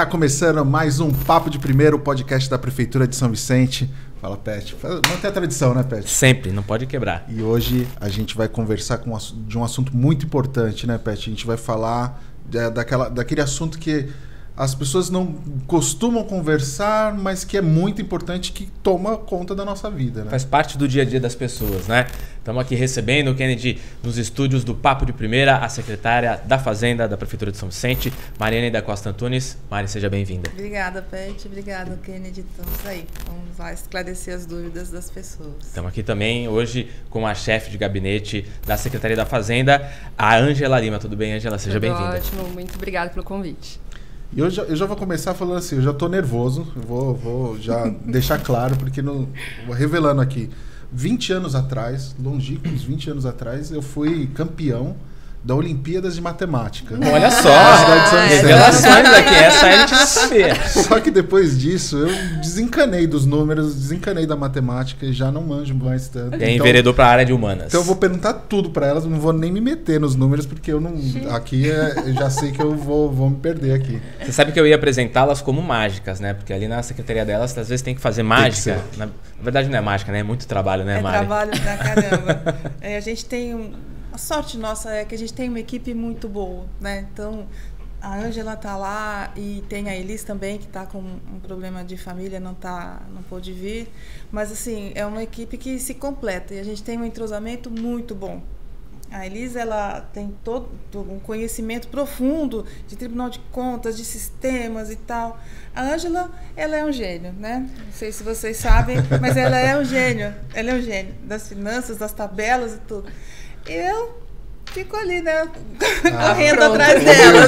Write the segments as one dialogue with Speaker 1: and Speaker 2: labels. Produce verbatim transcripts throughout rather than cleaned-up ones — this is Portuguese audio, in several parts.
Speaker 1: Tá começando mais um Papo de Primeiro, podcast da Prefeitura de São Vicente. Fala, Pet. Mantém a tradição, né, Pet?
Speaker 2: Sempre, não pode quebrar.
Speaker 1: E hoje a gente vai conversar com, de um assunto muito importante, né, Pet? A gente vai falar de, daquela, daquele assunto que as pessoas não costumam conversar, mas que é muito importante, que toma conta da nossa vida, né?
Speaker 2: Faz parte do dia a dia das pessoas, né? Estamos aqui recebendo o Kennedy nos estúdios do Papo de Primeira, a secretária da Fazenda da Prefeitura de São Vicente, Mariane da Costa Antunes. Mari, seja bem-vinda.
Speaker 3: Obrigada, Pet. Obrigada, Kennedy. Estamos aí. Vamos lá esclarecer as dúvidas das pessoas.
Speaker 2: Estamos aqui também hoje com a chefe de gabinete da Secretaria da Fazenda, a Ângela Lima. Tudo bem, Ângela? Seja bem-vinda.
Speaker 4: Ótimo, muito obrigada pelo convite.
Speaker 1: E eu já, eu já vou começar falando assim, eu já tô nervoso, eu vou, vou já deixar claro, porque no, vou revelando aqui. vinte anos atrás, longínquos vinte anos atrás, eu fui campeão da Olimpíadas de Matemática.
Speaker 2: Olha só, revelações aqui, essa a gente não sabia.
Speaker 1: Só que depois disso, eu desencanei dos números, desencanei da matemática e já não manjo mais tanto.
Speaker 2: E enveredou para a área de humanas.
Speaker 1: Então eu vou perguntar tudo para elas, não vou nem me meter nos números, porque eu não aqui é, eu já sei que eu vou, vou me perder aqui.
Speaker 2: Você sabe que eu ia apresentá-las como mágicas, né? Porque ali na secretaria delas, às vezes tem que fazer mágica. Que na, na verdade não é mágica, né? É muito trabalho, né,
Speaker 3: é
Speaker 2: Mari?
Speaker 3: É trabalho pra caramba. é, a gente tem um... A sorte nossa é que a gente tem uma equipe muito boa, né? Então, a Ângela tá lá e tem a Elis também, que tá com um problema de família, não tá, não pôde vir. Mas, assim, é uma equipe que se completa e a gente tem um entrosamento muito bom. A Elis, ela tem todo um conhecimento profundo de Tribunal de Contas, de sistemas e tal. A Ângela, ela é um gênio, né? Não sei se vocês sabem, mas ela é um gênio. Ela é um gênio das finanças, das tabelas e tudo. Eu fico ali, né? Ah, correndo pronto. atrás delas.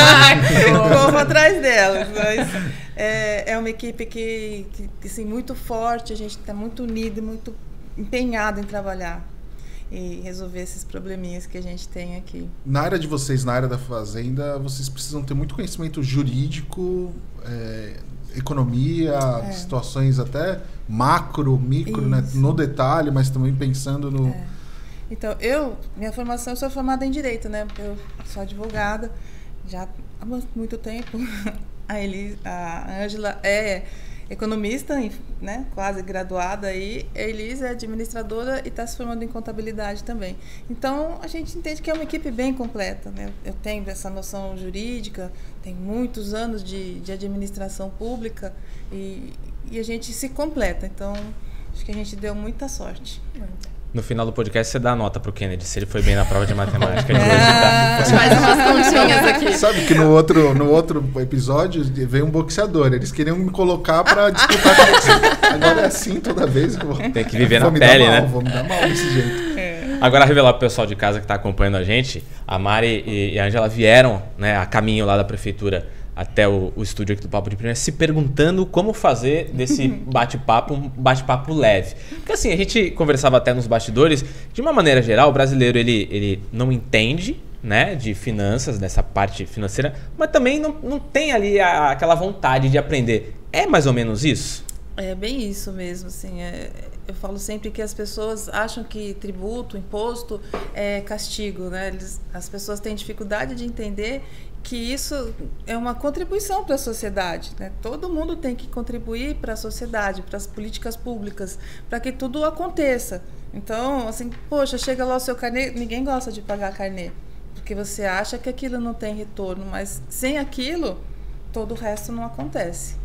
Speaker 3: Corro atrás delas. Mas é, é uma equipe que, que assim, muito forte, a gente está muito unido, muito empenhado em trabalhar e resolver esses probleminhas que a gente tem aqui.
Speaker 1: Na área de vocês, na área da Fazenda, vocês precisam ter muito conhecimento jurídico, é, economia, é. situações até macro, micro, né? No detalhe, mas também pensando no...
Speaker 3: É. Então, eu, minha formação, eu sou formada em Direito, né? Eu sou advogada já há muito tempo. A Elis, a Ângela é economista, né? Quase graduada aí. A Elis é administradora e está se formando em contabilidade também. Então, a gente entende que é uma equipe bem completa, né? Eu tenho essa noção jurídica, tenho muitos anos de, de administração pública e, e a gente se completa. Então, acho que a gente deu muita sorte.
Speaker 2: No final do podcast, você dá a nota pro Kennedy, se ele foi bem na prova de matemática. De hoje, tá?
Speaker 4: Faz umas continhas aqui.
Speaker 1: Sabe que no outro, no outro episódio veio um boxeador. Eles queriam me colocar pra disputar com você. Agora é assim toda vez. Que eu vou,
Speaker 2: tem que viver
Speaker 1: na
Speaker 2: pele,
Speaker 1: mal,
Speaker 2: né?
Speaker 1: Vou me dar mal desse jeito.
Speaker 2: É. Agora, revelar pro pessoal de casa que tá acompanhando a gente, a Mari e a Ângela vieram, né, a caminho lá da prefeitura até o, o estúdio aqui do Papo de Primeira, se perguntando como fazer desse bate-papo um bate-papo leve. Porque assim, a gente conversava até nos bastidores, de uma maneira geral, o brasileiro ele, ele não entende, né, de finanças, dessa parte financeira, mas também não, não tem ali a, aquela vontade de aprender. É mais ou menos isso?
Speaker 3: É bem isso mesmo, assim, é, eu falo sempre que as pessoas acham que tributo, imposto é castigo, né? Eles, as pessoas têm dificuldade de entender que isso é uma contribuição para a sociedade, né? Todo mundo tem que contribuir para a sociedade, para as políticas públicas, para que tudo aconteça. Então, assim, poxa, chega lá o seu carnê, ninguém gosta de pagar carnê, porque você acha que aquilo não tem retorno, mas sem aquilo, todo o resto não acontece.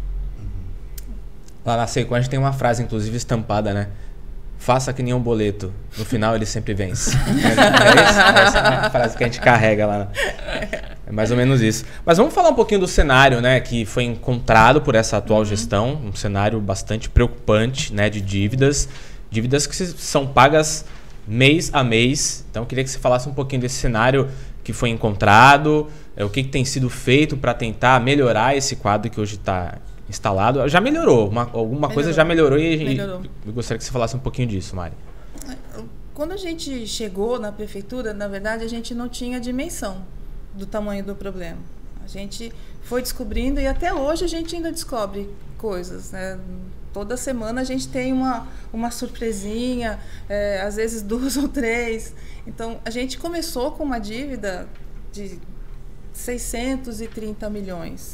Speaker 2: Lá na Seiko a gente tem uma frase, inclusive, estampada, né? Faça que nem um boleto. No final ele sempre vence. Essa é uma frase que a gente carrega lá. É mais ou menos isso. Mas vamos falar um pouquinho do cenário, né, que foi encontrado por essa atual uhum. gestão. Um cenário bastante preocupante, né, de dívidas. Dívidas que são pagas mês a mês. Então eu queria que você falasse um pouquinho desse cenário que foi encontrado. É, o que, que tem sido feito para tentar melhorar esse quadro que hoje está instalado. Já melhorou, uma, alguma melhorou. coisa já melhorou e, melhorou. e eu gostaria que você falasse um pouquinho disso, Mari.
Speaker 3: Quando a gente chegou na prefeitura, na verdade, a gente não tinha dimensão do tamanho do problema. A gente foi descobrindo e até hoje a gente ainda descobre coisas, né? Toda semana a gente tem uma, uma surpresinha, é, às vezes duas ou três. Então, a gente começou com uma dívida de seiscentos e trinta milhões.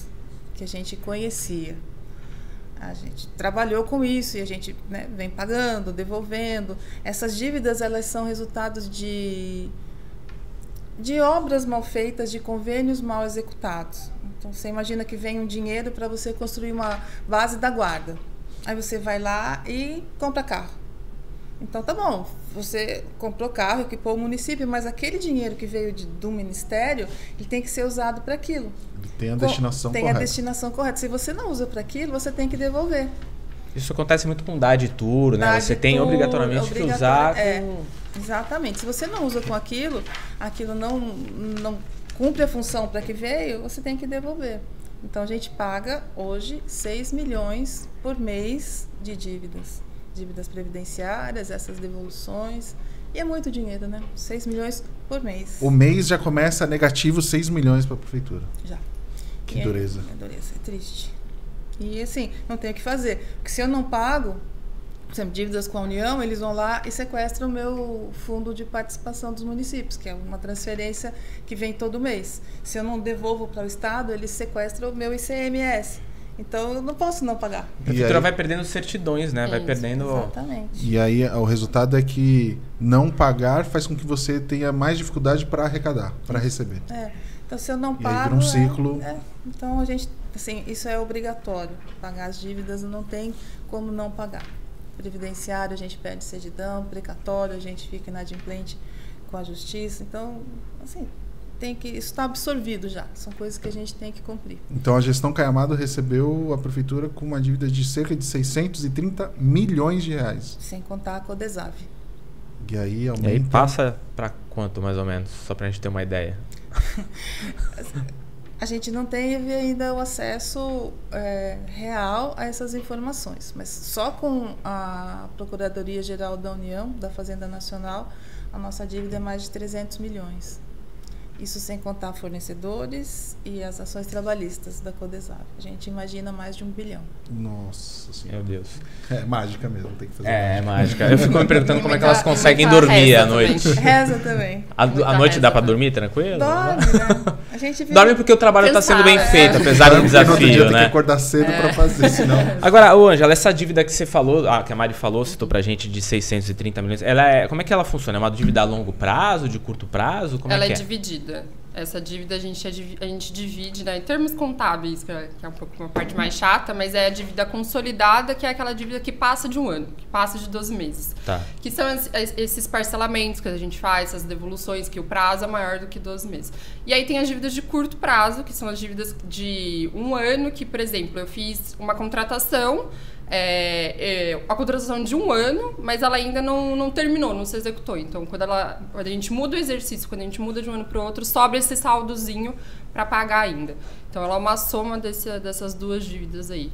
Speaker 3: que a gente conhecia. A gente trabalhou com isso e a gente, né, vem pagando, devolvendo. Essas dívidas, elas são resultados de, de obras mal feitas, de convênios mal executados. Então, você imagina que vem um dinheiro para você construir uma base da guarda. Aí você vai lá e compra carro. Então, tá bom, você comprou carro, equipou o município, mas aquele dinheiro que veio de, do ministério, ele tem que ser usado para aquilo.
Speaker 1: Tem a destinação
Speaker 3: tem
Speaker 1: correta.
Speaker 3: Tem a destinação correta. Se você não usa para aquilo, você tem que devolver.
Speaker 2: Isso acontece muito com D A D Tour, né?
Speaker 3: D A D
Speaker 2: Você tem
Speaker 3: Tour,
Speaker 2: obrigatoriamente
Speaker 3: obrigatório,
Speaker 2: que usar.
Speaker 3: é,
Speaker 2: Com...
Speaker 3: Exatamente. Se você não usa com aquilo, aquilo não, não cumpre a função para que veio, você tem que devolver. Então, a gente paga hoje seis milhões por mês de dívidas. Dívidas previdenciárias, essas devoluções. E é muito dinheiro, né? seis milhões por mês.
Speaker 1: O mês já começa negativo seis milhões para a prefeitura.
Speaker 3: Já.
Speaker 1: Que
Speaker 3: e
Speaker 1: dureza.
Speaker 3: É, é dureza, é triste. E assim, não tem o que fazer. Porque se eu não pago, por exemplo, dívidas com a União, eles vão lá e sequestram o meu fundo de participação dos municípios, que é uma transferência que vem todo mês. Se eu não devolvo para o Estado, eles sequestram o meu I C M S. Então, eu não posso não pagar.
Speaker 2: A prefeitura vai perdendo certidões, né? Vai
Speaker 4: Isso,
Speaker 2: perdendo...
Speaker 3: Exatamente.
Speaker 1: E aí o resultado é que não pagar faz com que você tenha mais dificuldade para arrecadar, para receber.
Speaker 3: É. Então, se eu não
Speaker 1: E aí
Speaker 3: pago...
Speaker 1: vira um ciclo.
Speaker 3: É, é. Então, a gente... Assim, isso é obrigatório. Pagar as dívidas não tem como não pagar. Previdenciário, a gente pede cedidão. Precatório, a gente fica inadimplente com a justiça. Então, assim... Tem que, isso está absorvido já. São coisas que a gente tem que cumprir.
Speaker 1: Então a gestão Caiamado recebeu a prefeitura com uma dívida de cerca de seiscentos e trinta milhões de reais.
Speaker 3: Sem contar a Codesave.
Speaker 1: E aí aumenta...
Speaker 2: E aí passa para quanto, mais ou menos? Só para a gente ter uma ideia.
Speaker 3: A gente não teve ainda o acesso é, real a essas informações. Mas só com a Procuradoria-Geral da União, da Fazenda Nacional, a nossa dívida é mais de trezentos milhões. Isso sem contar fornecedores e as ações trabalhistas da Codesave. A gente imagina mais de um bilhão.
Speaker 1: Nossa Senhora.
Speaker 2: Meu Deus.
Speaker 1: É mágica mesmo, tem que fazer
Speaker 2: É,
Speaker 1: mágica.
Speaker 2: mágica. Eu fico me perguntando como é que elas
Speaker 4: Muita-
Speaker 2: conseguem
Speaker 4: muita
Speaker 2: dormir
Speaker 4: reza
Speaker 2: à noite.
Speaker 4: também.
Speaker 3: Reza também.
Speaker 2: A,
Speaker 4: Muita
Speaker 2: a noite
Speaker 4: reza
Speaker 2: dá pra
Speaker 4: também.
Speaker 2: dormir tranquilo?
Speaker 3: Dorme, né? A gente vive...
Speaker 2: Dorme porque o trabalho tá sendo bem
Speaker 4: Cansada,
Speaker 2: feito,
Speaker 4: é.
Speaker 2: apesar do
Speaker 1: Porque no outro dia
Speaker 2: desafio,
Speaker 1: tem que
Speaker 2: né?
Speaker 1: acordar cedo para fazer, senão...
Speaker 2: Agora, ô Ângela, essa dívida que você falou, ah, que a Mari falou, citou pra gente de seiscentos e trinta milhões, ela é, como é que ela funciona? É uma dívida a longo prazo, de curto prazo? Como
Speaker 4: Ela
Speaker 2: é que
Speaker 4: é
Speaker 2: é?
Speaker 4: dividida. Essa dívida a gente, é divi- a gente divide, né, em termos contábeis, que é, que é um pouco uma parte mais chata, mas é a dívida consolidada, que é aquela dívida que passa de um ano, que passa de doze meses.
Speaker 2: Tá.
Speaker 4: Que são es- es- esses parcelamentos que a gente faz, essas devoluções, que o prazo é maior do que doze meses. E aí tem as dívidas de curto prazo, que são as dívidas de um ano, que, por exemplo, eu fiz uma contratação, é, é, a contratação de um ano, mas ela ainda não, não terminou, não se executou. Então, quando, ela, quando a gente muda o exercício, quando a gente muda de um ano para o outro, sobra esse saldozinho para pagar ainda. Então, ela é uma soma desse, dessas duas dívidas aí.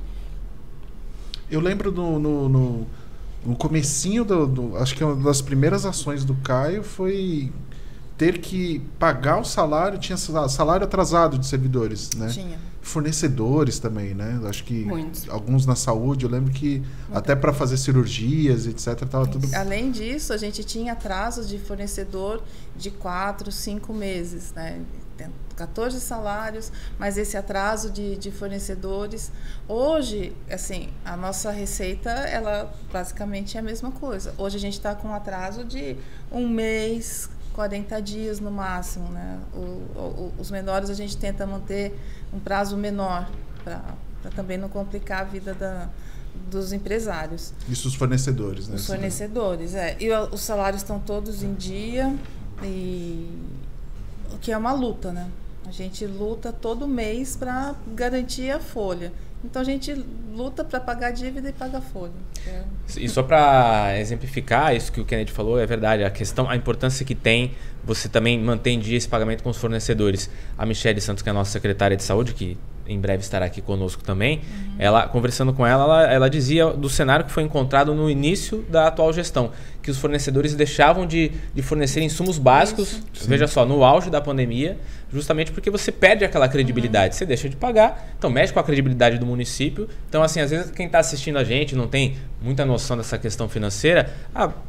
Speaker 1: Eu lembro no, no, no, no comecinho, do, do, acho que uma das primeiras ações do Caio foi ter que pagar o salário, tinha salário atrasado de servidores, né?
Speaker 3: Tinha.
Speaker 1: Fornecedores também, né? Acho que
Speaker 4: Muitos.
Speaker 1: alguns na saúde, eu lembro que até para fazer cirurgias, etcétera, tava tudo...
Speaker 3: Além disso, a gente tinha atrasos de fornecedor de quatro, cinco meses, né? Tem quatorze salários, mas esse atraso de, de fornecedores. Hoje, assim, a nossa receita, ela basicamente é a mesma coisa. Hoje a gente está com um atraso de um mês, quarenta dias no máximo, né? O, o, os menores a gente tenta manter um prazo menor para também não complicar a vida da, dos empresários.
Speaker 1: Isso os fornecedores, né?
Speaker 3: Os fornecedores, é. E o- os salários estão todos em dia, e o que é uma luta, né? A gente luta todo mês para garantir a folha. Então a gente luta para pagar a dívida e paga a folha. É.
Speaker 2: E só para exemplificar isso que o Kennedy falou, é verdade, a questão, a importância que tem você também manter em dia esse pagamento com os fornecedores. A Michele Santos, que é a nossa secretária de saúde, que em breve estará aqui conosco também, uhum. ela, conversando com ela, ela, ela dizia do cenário que foi encontrado no início da atual gestão, que os fornecedores deixavam de, de fornecer insumos básicos, veja só, no auge da pandemia, justamente porque você perde aquela credibilidade, uhum. você deixa de pagar, então mexe com a credibilidade do município. Então, assim, às vezes quem está assistindo a gente não tem muita noção dessa questão financeira, ah,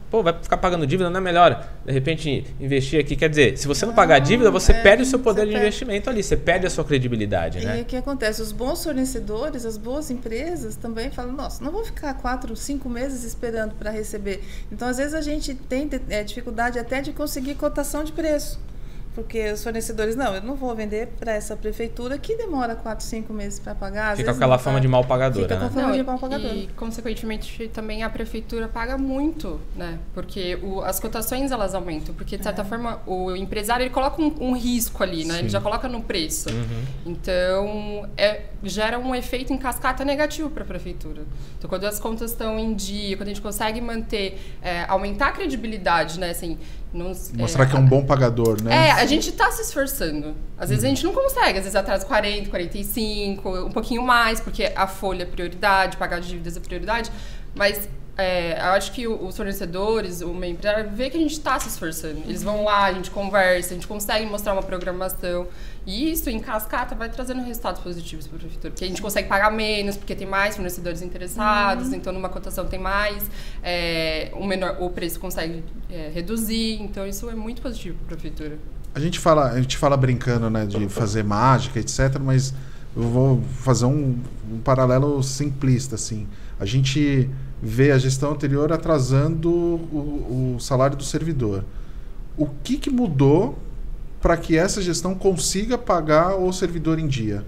Speaker 2: Pô, vai ficar pagando dívida, não é melhor, de repente, investir aqui? Quer dizer, se você não pagar a dívida, você é, perde o seu poder de perde. investimento ali, você perde a sua credibilidade, né?
Speaker 3: E o que acontece? Os bons fornecedores, as boas empresas também falam, nossa, não vou ficar quatro, cinco meses esperando para receber. Então, às vezes, a gente tem é, dificuldade até de conseguir cotação de preço. Porque os fornecedores, não, eu não vou vender para essa prefeitura que demora quatro, cinco meses para pagar.
Speaker 2: Fica com aquela fama de mal pagadora,
Speaker 3: Fica
Speaker 2: né?
Speaker 3: com fama
Speaker 4: não,
Speaker 3: de mal pagadora.
Speaker 4: E, consequentemente, também a prefeitura paga muito, né? Porque o, as cotações, elas aumentam. Porque, de certa é. forma, o empresário, ele coloca um, um risco ali, né? Sim. Ele já coloca no preço. Uhum. Então, é, gera um efeito em cascata negativo para a prefeitura. Então, quando as contas estão em dia, quando a gente consegue manter, é, aumentar a credibilidade, né? Assim, não,
Speaker 1: mostrar
Speaker 4: é,
Speaker 1: que é um bom pagador, né?
Speaker 4: É, a gente tá se esforçando. Às vezes a gente não consegue, às vezes atrasa quarenta, quarenta e cinco, um pouquinho mais, porque a folha é prioridade, pagar dívidas é prioridade. Mas é, eu acho que os fornecedores, o meio empresário, vê que a gente tá se esforçando. Eles vão lá, a gente conversa, a gente consegue mostrar uma programação. E isso, em cascata, vai trazendo resultados positivos para a prefeitura. Porque a gente consegue pagar menos, porque tem mais fornecedores interessados, uhum. então numa cotação tem mais, é, o, menor, o preço consegue é, reduzir, então isso é muito positivo para a prefeitura.
Speaker 1: A gente fala, a gente fala brincando, né, de fazer mágica, etcétera, mas eu vou fazer um, um paralelo simplista, assim. A gente vê a gestão anterior atrasando o, o salário do servidor. O que, que mudou para que essa gestão consiga pagar o servidor em dia?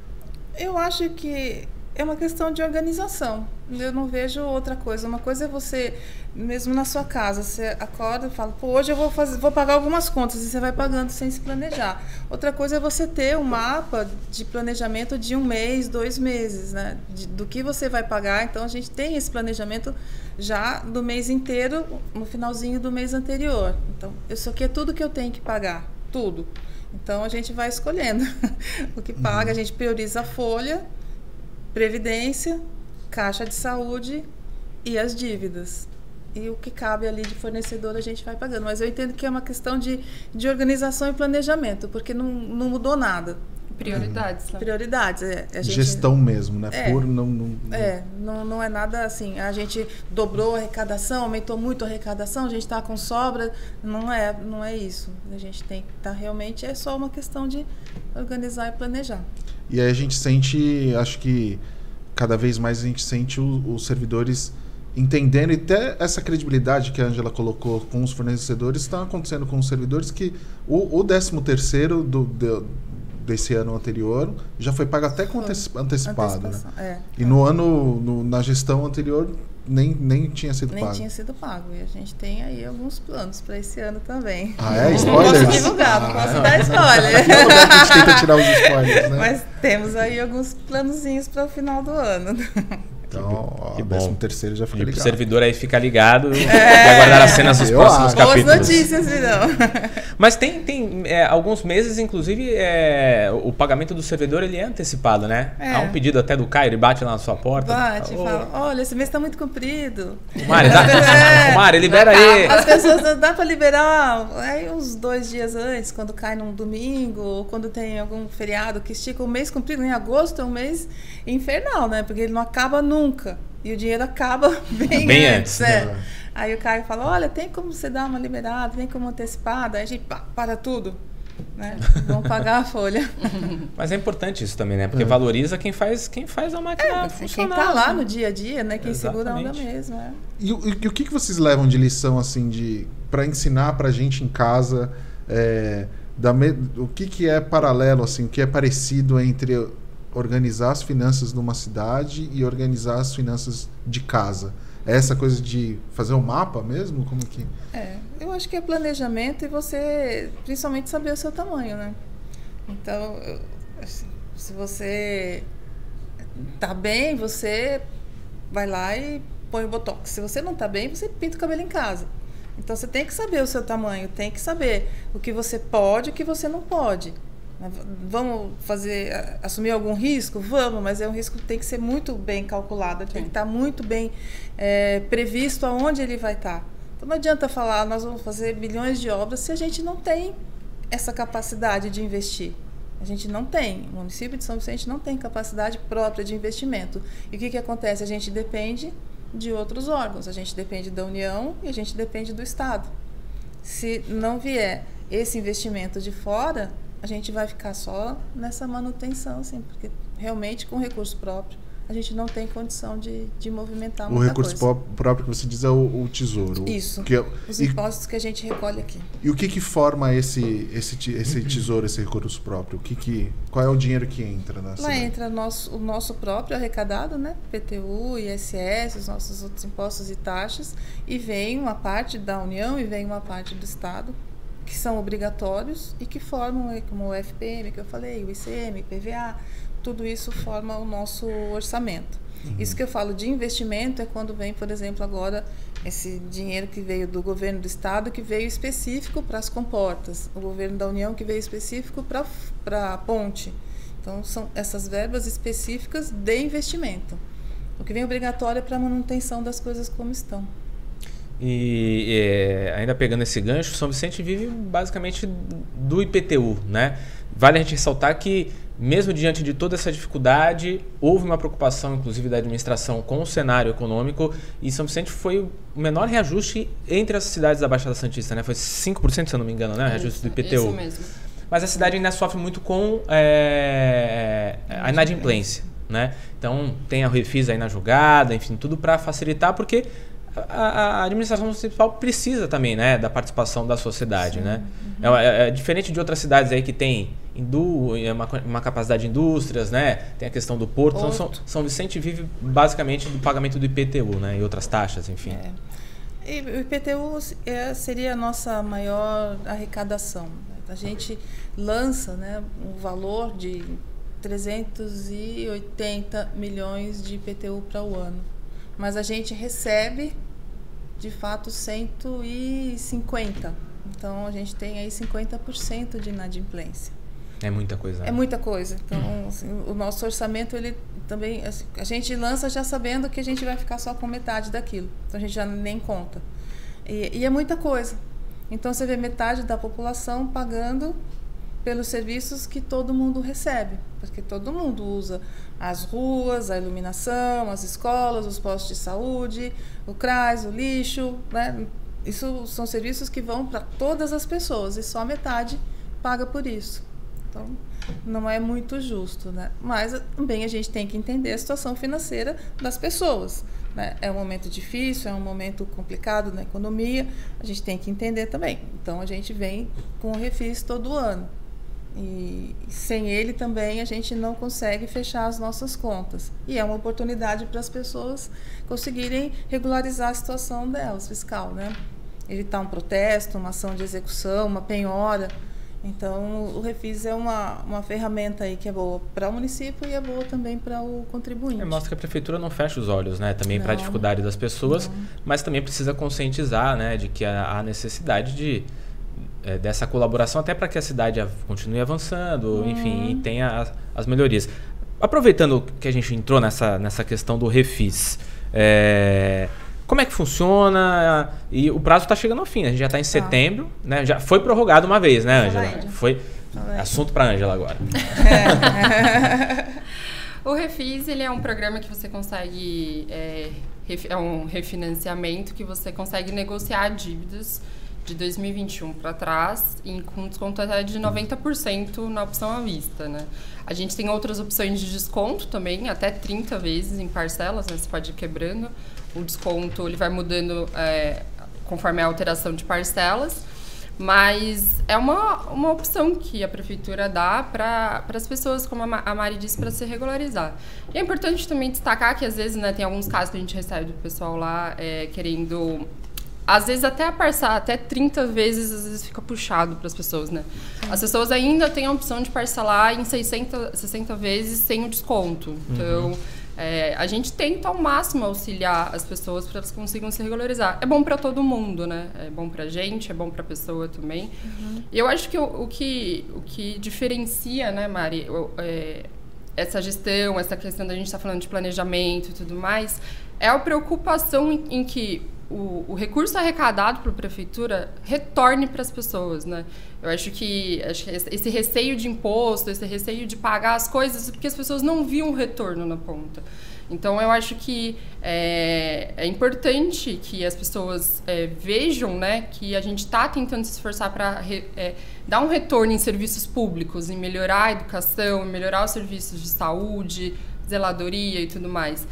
Speaker 3: Eu acho que é uma questão de organização. Eu não vejo outra coisa. Uma coisa é você, mesmo na sua casa, você acorda e fala, pô, hoje eu vou, fazer, vou pagar algumas contas, e você vai pagando sem se planejar. Outra coisa é você ter um mapa de planejamento de um mês, dois meses, né? De, do que você vai pagar. Então, a gente tem esse planejamento já do mês inteiro, no finalzinho do mês anterior. Então, isso aqui é tudo que eu tenho que pagar. Tudo. Então, a gente vai escolhendo o que paga, a gente prioriza a folha, previdência, caixa de saúde e as dívidas. E o que cabe ali de fornecedor a gente vai pagando. Mas eu entendo que é uma questão de, de organização e planejamento, porque não, não mudou nada.
Speaker 4: Prioridades, né?
Speaker 3: Prioridades, é. A gente,
Speaker 1: gestão mesmo, né?
Speaker 3: É,
Speaker 1: Por não, não,
Speaker 3: é não, não é nada assim, a gente dobrou a arrecadação, aumentou muito a arrecadação, a gente está com sobra, não é, não é isso. A gente tem que estar tá, realmente, é só uma questão de organizar e planejar.
Speaker 1: E aí a gente sente, acho que cada vez mais a gente sente o, os servidores entendendo, e até essa credibilidade que a Ângela colocou com os fornecedores está acontecendo com os servidores, que o, o décimo terceiro do, do desse ano anterior já foi pago até com anteci antecipado, né?
Speaker 3: É.
Speaker 1: E no ano, no, na gestão anterior, nem, nem tinha sido
Speaker 3: nem
Speaker 1: pago.
Speaker 3: Nem tinha sido pago. E a gente tem aí alguns planos para esse ano também.
Speaker 1: Ah, é? Spoilers?
Speaker 3: Não posso divulgar, não posso dar spoiler.
Speaker 1: A gente tenta tirar os spoilers, né?
Speaker 3: Mas temos aí alguns planozinhos para o final do ano.
Speaker 1: Então, ó,
Speaker 2: que
Speaker 1: o
Speaker 2: bom.
Speaker 1: décimo terceiro já fica ligado.
Speaker 2: O servidor aí fica ligado é. e aguardar as cenas dos
Speaker 1: Eu
Speaker 2: próximos
Speaker 1: acho.
Speaker 2: capítulos.
Speaker 3: Boas notícias, virão.
Speaker 2: Mas tem, tem é, alguns meses, inclusive, é, o pagamento do servidor ele é antecipado, né?
Speaker 3: É.
Speaker 2: Há um pedido até do Caio, ele bate lá na sua porta.
Speaker 3: Bate,
Speaker 2: oh.
Speaker 3: fala, olha, esse mês está muito comprido.
Speaker 2: Mari, dá,
Speaker 3: é.
Speaker 2: Mari, libera aí.
Speaker 3: As pessoas não dá para liberar aí uns dois dias antes, quando cai num domingo, ou quando tem algum feriado que estica o mês comprido. Em agosto é um mês infernal, né? Porque ele não acaba nunca. E o dinheiro acaba bem,
Speaker 2: bem
Speaker 3: antes.
Speaker 2: antes
Speaker 3: É.
Speaker 2: né?
Speaker 3: Aí o Caio fala, olha, tem como você dar uma liberada, tem como antecipada. Aí a gente pá, para tudo. Né? Vamos pagar a folha.
Speaker 2: Mas é importante isso também, né? Porque é. valoriza quem faz, quem faz a máquina
Speaker 3: é,
Speaker 2: funcionar.
Speaker 3: Quem está lá no dia a dia, né? Quem
Speaker 2: Exatamente.
Speaker 3: segura a onda mesmo. É.
Speaker 1: E, e, e o que, que vocês levam de lição, assim, de para ensinar pra gente em casa, é, da me, o que, que é paralelo, assim, o que é parecido entre organizar as finanças numa cidade e organizar as finanças de casa? É essa coisa de fazer um mapa mesmo? Como que...
Speaker 3: É, eu acho que é planejamento e você, principalmente, saber o seu tamanho, né? Então, assim, se você tá bem, você vai lá e põe o botox. Se você não tá bem, você pinta o cabelo em casa. Então, você tem que saber o seu tamanho, tem que saber o que você pode e o que você não pode. Vamos fazer, assumir algum risco? Vamos, mas é um risco que tem que ser muito bem calculado, tem que estar muito bem é, previsto aonde ele vai estar. Então não adianta falar, nós vamos fazer milhões de obras se a gente não tem essa capacidade de investir. A gente não tem, o município de São Vicente não tem capacidade própria de investimento. E o que, que acontece? A gente depende de outros órgãos. A gente depende da União e a gente depende do Estado. Se não vier esse investimento de fora, a gente vai ficar só nessa manutenção, assim, porque realmente com recurso próprio a gente não tem condição de, de movimentar muita
Speaker 1: coisa. O recurso
Speaker 3: coisa.
Speaker 1: próprio que você diz é o, o tesouro.
Speaker 3: Isso,
Speaker 1: que é,
Speaker 3: os
Speaker 1: e,
Speaker 3: impostos que a gente recolhe aqui.
Speaker 1: E o que que forma esse, esse, esse tesouro, esse recurso próprio? O que que, qual é o dinheiro que entra na
Speaker 3: Lá
Speaker 1: cidade?
Speaker 3: entra nosso, o nosso próprio arrecadado, né? P T U, I S S, os nossos outros impostos e taxas, e vem uma parte da União e vem uma parte do Estado, que são obrigatórios e que formam, como o F P M, que eu falei, o I C M, I P V A, tudo isso forma o nosso orçamento. Uhum. Isso que eu falo de investimento é quando vem, por exemplo, agora esse dinheiro que veio do governo do Estado, que veio específico para as comportas, o governo da União que veio específico para para a ponte. Então, são essas verbas específicas de investimento. O que vem obrigatório é para a manutenção das coisas como estão.
Speaker 2: E é, ainda pegando esse gancho, São Vicente vive basicamente do I P T U, né? Vale a gente ressaltar que, mesmo diante de toda essa dificuldade, houve uma preocupação, inclusive, da administração com o cenário econômico, e São Vicente foi o menor reajuste entre as cidades da Baixada Santista, né? Foi cinco por cento, se eu não me engano, né? O reajuste do I P T U.
Speaker 4: Isso mesmo.
Speaker 2: Mas a cidade ainda sofre muito com é, a inadimplência, né? Então, tem a Refis aí na jogada, enfim, tudo para facilitar, porque a, a administração municipal precisa também, né, da participação da sociedade, sim, né? Uhum. É, é diferente de outras cidades aí que tem Indu, uma, uma capacidade de indústrias, né? Tem a questão do porto. Então, São, São Vicente vive basicamente do pagamento do I P T U, né? E outras taxas, enfim.
Speaker 3: É. E o I P T U é, seria a nossa maior arrecadação. A gente lança, né, um valor de trezentos e oitenta milhões de I P T U para o ano. Mas a gente recebe, de fato, cento e cinquenta. Então, a gente tem aí cinquenta por cento de inadimplência.
Speaker 2: É muita coisa. Né?
Speaker 3: É muita coisa. Então, assim, o nosso orçamento, ele também... Assim, a gente lança já sabendo que a gente vai ficar só com metade daquilo. Então, a gente já nem conta. E, e é muita coisa. Então, você vê metade da população pagando pelos serviços que todo mundo recebe. Porque todo mundo usa as ruas, a iluminação, as escolas, os postos de saúde, o CRAS, o lixo, né? Isso são serviços que vão para todas as pessoas e só metade paga por isso. Então, não é muito justo, né? Mas também a gente tem que entender a situação financeira das pessoas, né? É um momento difícil, é um momento complicado na economia, a gente tem que entender também. Então, a gente vem com o Refis todo ano. E sem ele também a gente não consegue fechar as nossas contas. E é uma oportunidade para as pessoas conseguirem regularizar a situação delas, fiscal, né? Evitar um protesto, uma ação de execução, uma penhora. Então, o Refis é uma, uma ferramenta aí que é boa para o município e é boa também para o contribuinte.
Speaker 2: É, mostra que a prefeitura não fecha os olhos, né? Também para a dificuldade das pessoas, não. Mas também precisa conscientizar, né, de que há necessidade de, é, dessa colaboração até para que a cidade continue avançando, hum. enfim, e tenha as, as melhorias. Aproveitando que a gente entrou nessa, nessa questão do Refis, é, como é que funciona? E o prazo está chegando ao fim, a gente já está em setembro, ah. né? Já foi prorrogado uma vez, né, Ângela? Foi assunto para a Ângela agora.
Speaker 4: É. O Refis, ele é um programa que você consegue, é, é um refinanciamento que você consegue negociar dívidas de dois mil e vinte e um para trás, em, com desconto até de noventa por cento na opção à vista, né? A gente tem outras opções de desconto também, até trinta vezes em parcelas, né? Você pode ir quebrando. O desconto ele vai mudando é, conforme a alteração de parcelas, mas é uma, uma opção que a prefeitura dá para as pessoas, como a Mari disse, para se regularizar. E é importante também destacar que às vezes, né, tem alguns casos que a gente recebe do pessoal lá é, querendo... Às vezes até a parcelar, até trinta vezes, às vezes fica puxado para as pessoas, né? As pessoas ainda têm a opção de parcelar em seiscentas, sessenta vezes sem o desconto. Então... Uhum. É, a gente tenta ao máximo auxiliar as pessoas para que elas consigam se regularizar. É bom para todo mundo, né? É bom para a gente, é bom para a pessoa também. Uhum. E eu acho que o, o que o que diferencia, né, Mari, é, essa gestão, essa questão da gente estar tá falando de planejamento e tudo mais, é a preocupação em, em que o, o recurso arrecadado pela prefeitura retorne para as pessoas, né? Eu acho que, acho que esse receio de imposto, esse receio de pagar as coisas, porque as pessoas não viam o retorno na ponta. Então, eu acho que é, é importante que as pessoas é, vejam, né, que a gente está tentando se esforçar para é, dar um retorno em serviços públicos, em melhorar a educação, em melhorar os serviços de saúde, zeladoria e tudo mais.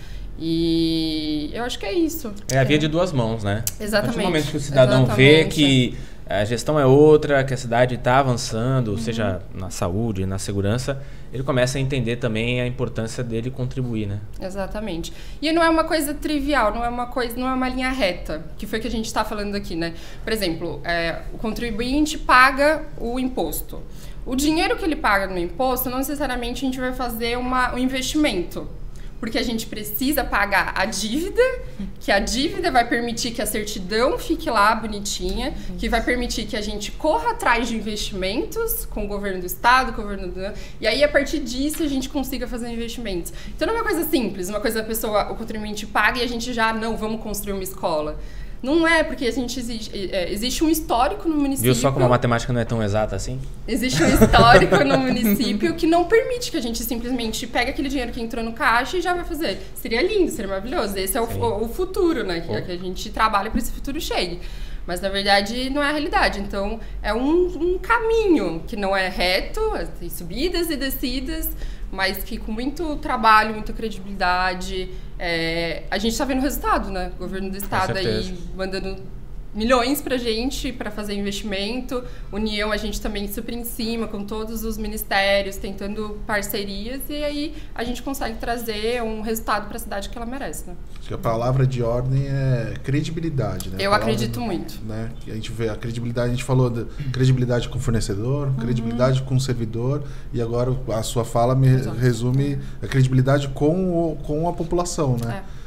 Speaker 4: E eu acho que é isso.
Speaker 2: É a via de duas mãos, né?
Speaker 4: Exatamente.
Speaker 2: A partir do momento que o cidadão vê que a gestão é outra, que a cidade está avançando, uhum. seja na saúde, na segurança, ele começa a entender também a importância dele contribuir, né?
Speaker 4: Exatamente. E não é uma coisa trivial, não é uma coisa, não é uma linha reta, que foi o que a gente está falando aqui, né? Por exemplo, é, o contribuinte paga o imposto. O dinheiro que ele paga no imposto, não necessariamente a gente vai fazer uma, um investimento. Porque a gente precisa pagar a dívida, que a dívida vai permitir que a certidão fique lá bonitinha, que vai permitir que a gente corra atrás de investimentos com o governo do estado, com o governo do... E aí, a partir disso, a gente consiga fazer investimentos. Então, não é uma coisa simples, uma coisa a pessoa, o contribuinte paga e a gente já, não, vamos construir uma escola. Não é, porque a gente existe, é, existe um histórico no município...
Speaker 2: Viu só como a matemática não é tão exata assim?
Speaker 4: Existe um histórico no município que não permite que a gente simplesmente pegue aquele dinheiro que entrou no caixa e já vai fazer. Seria lindo, seria maravilhoso. Esse é o, o, o futuro, né? Que, que a gente trabalha para esse futuro chegue. Mas, na verdade, não é a realidade. Então, é um, um caminho que não é reto, tem subidas e descidas, mas que com muito trabalho, muita credibilidade... É, a gente está vendo o resultado, né? O governo do estado aí mandando milhões pra gente para fazer investimento. União, a gente também super em cima, com todos os ministérios, tentando parcerias. E aí a gente consegue trazer um resultado para a cidade que ela merece, né?
Speaker 1: Acho que a palavra de ordem é credibilidade, né?
Speaker 4: Eu palavra, acredito muito.
Speaker 1: Né? A gente vê a credibilidade, a gente falou de credibilidade com o fornecedor, uhum. credibilidade com o servidor, e agora a sua fala me Exato. resume a credibilidade com, o, com a população, né? É.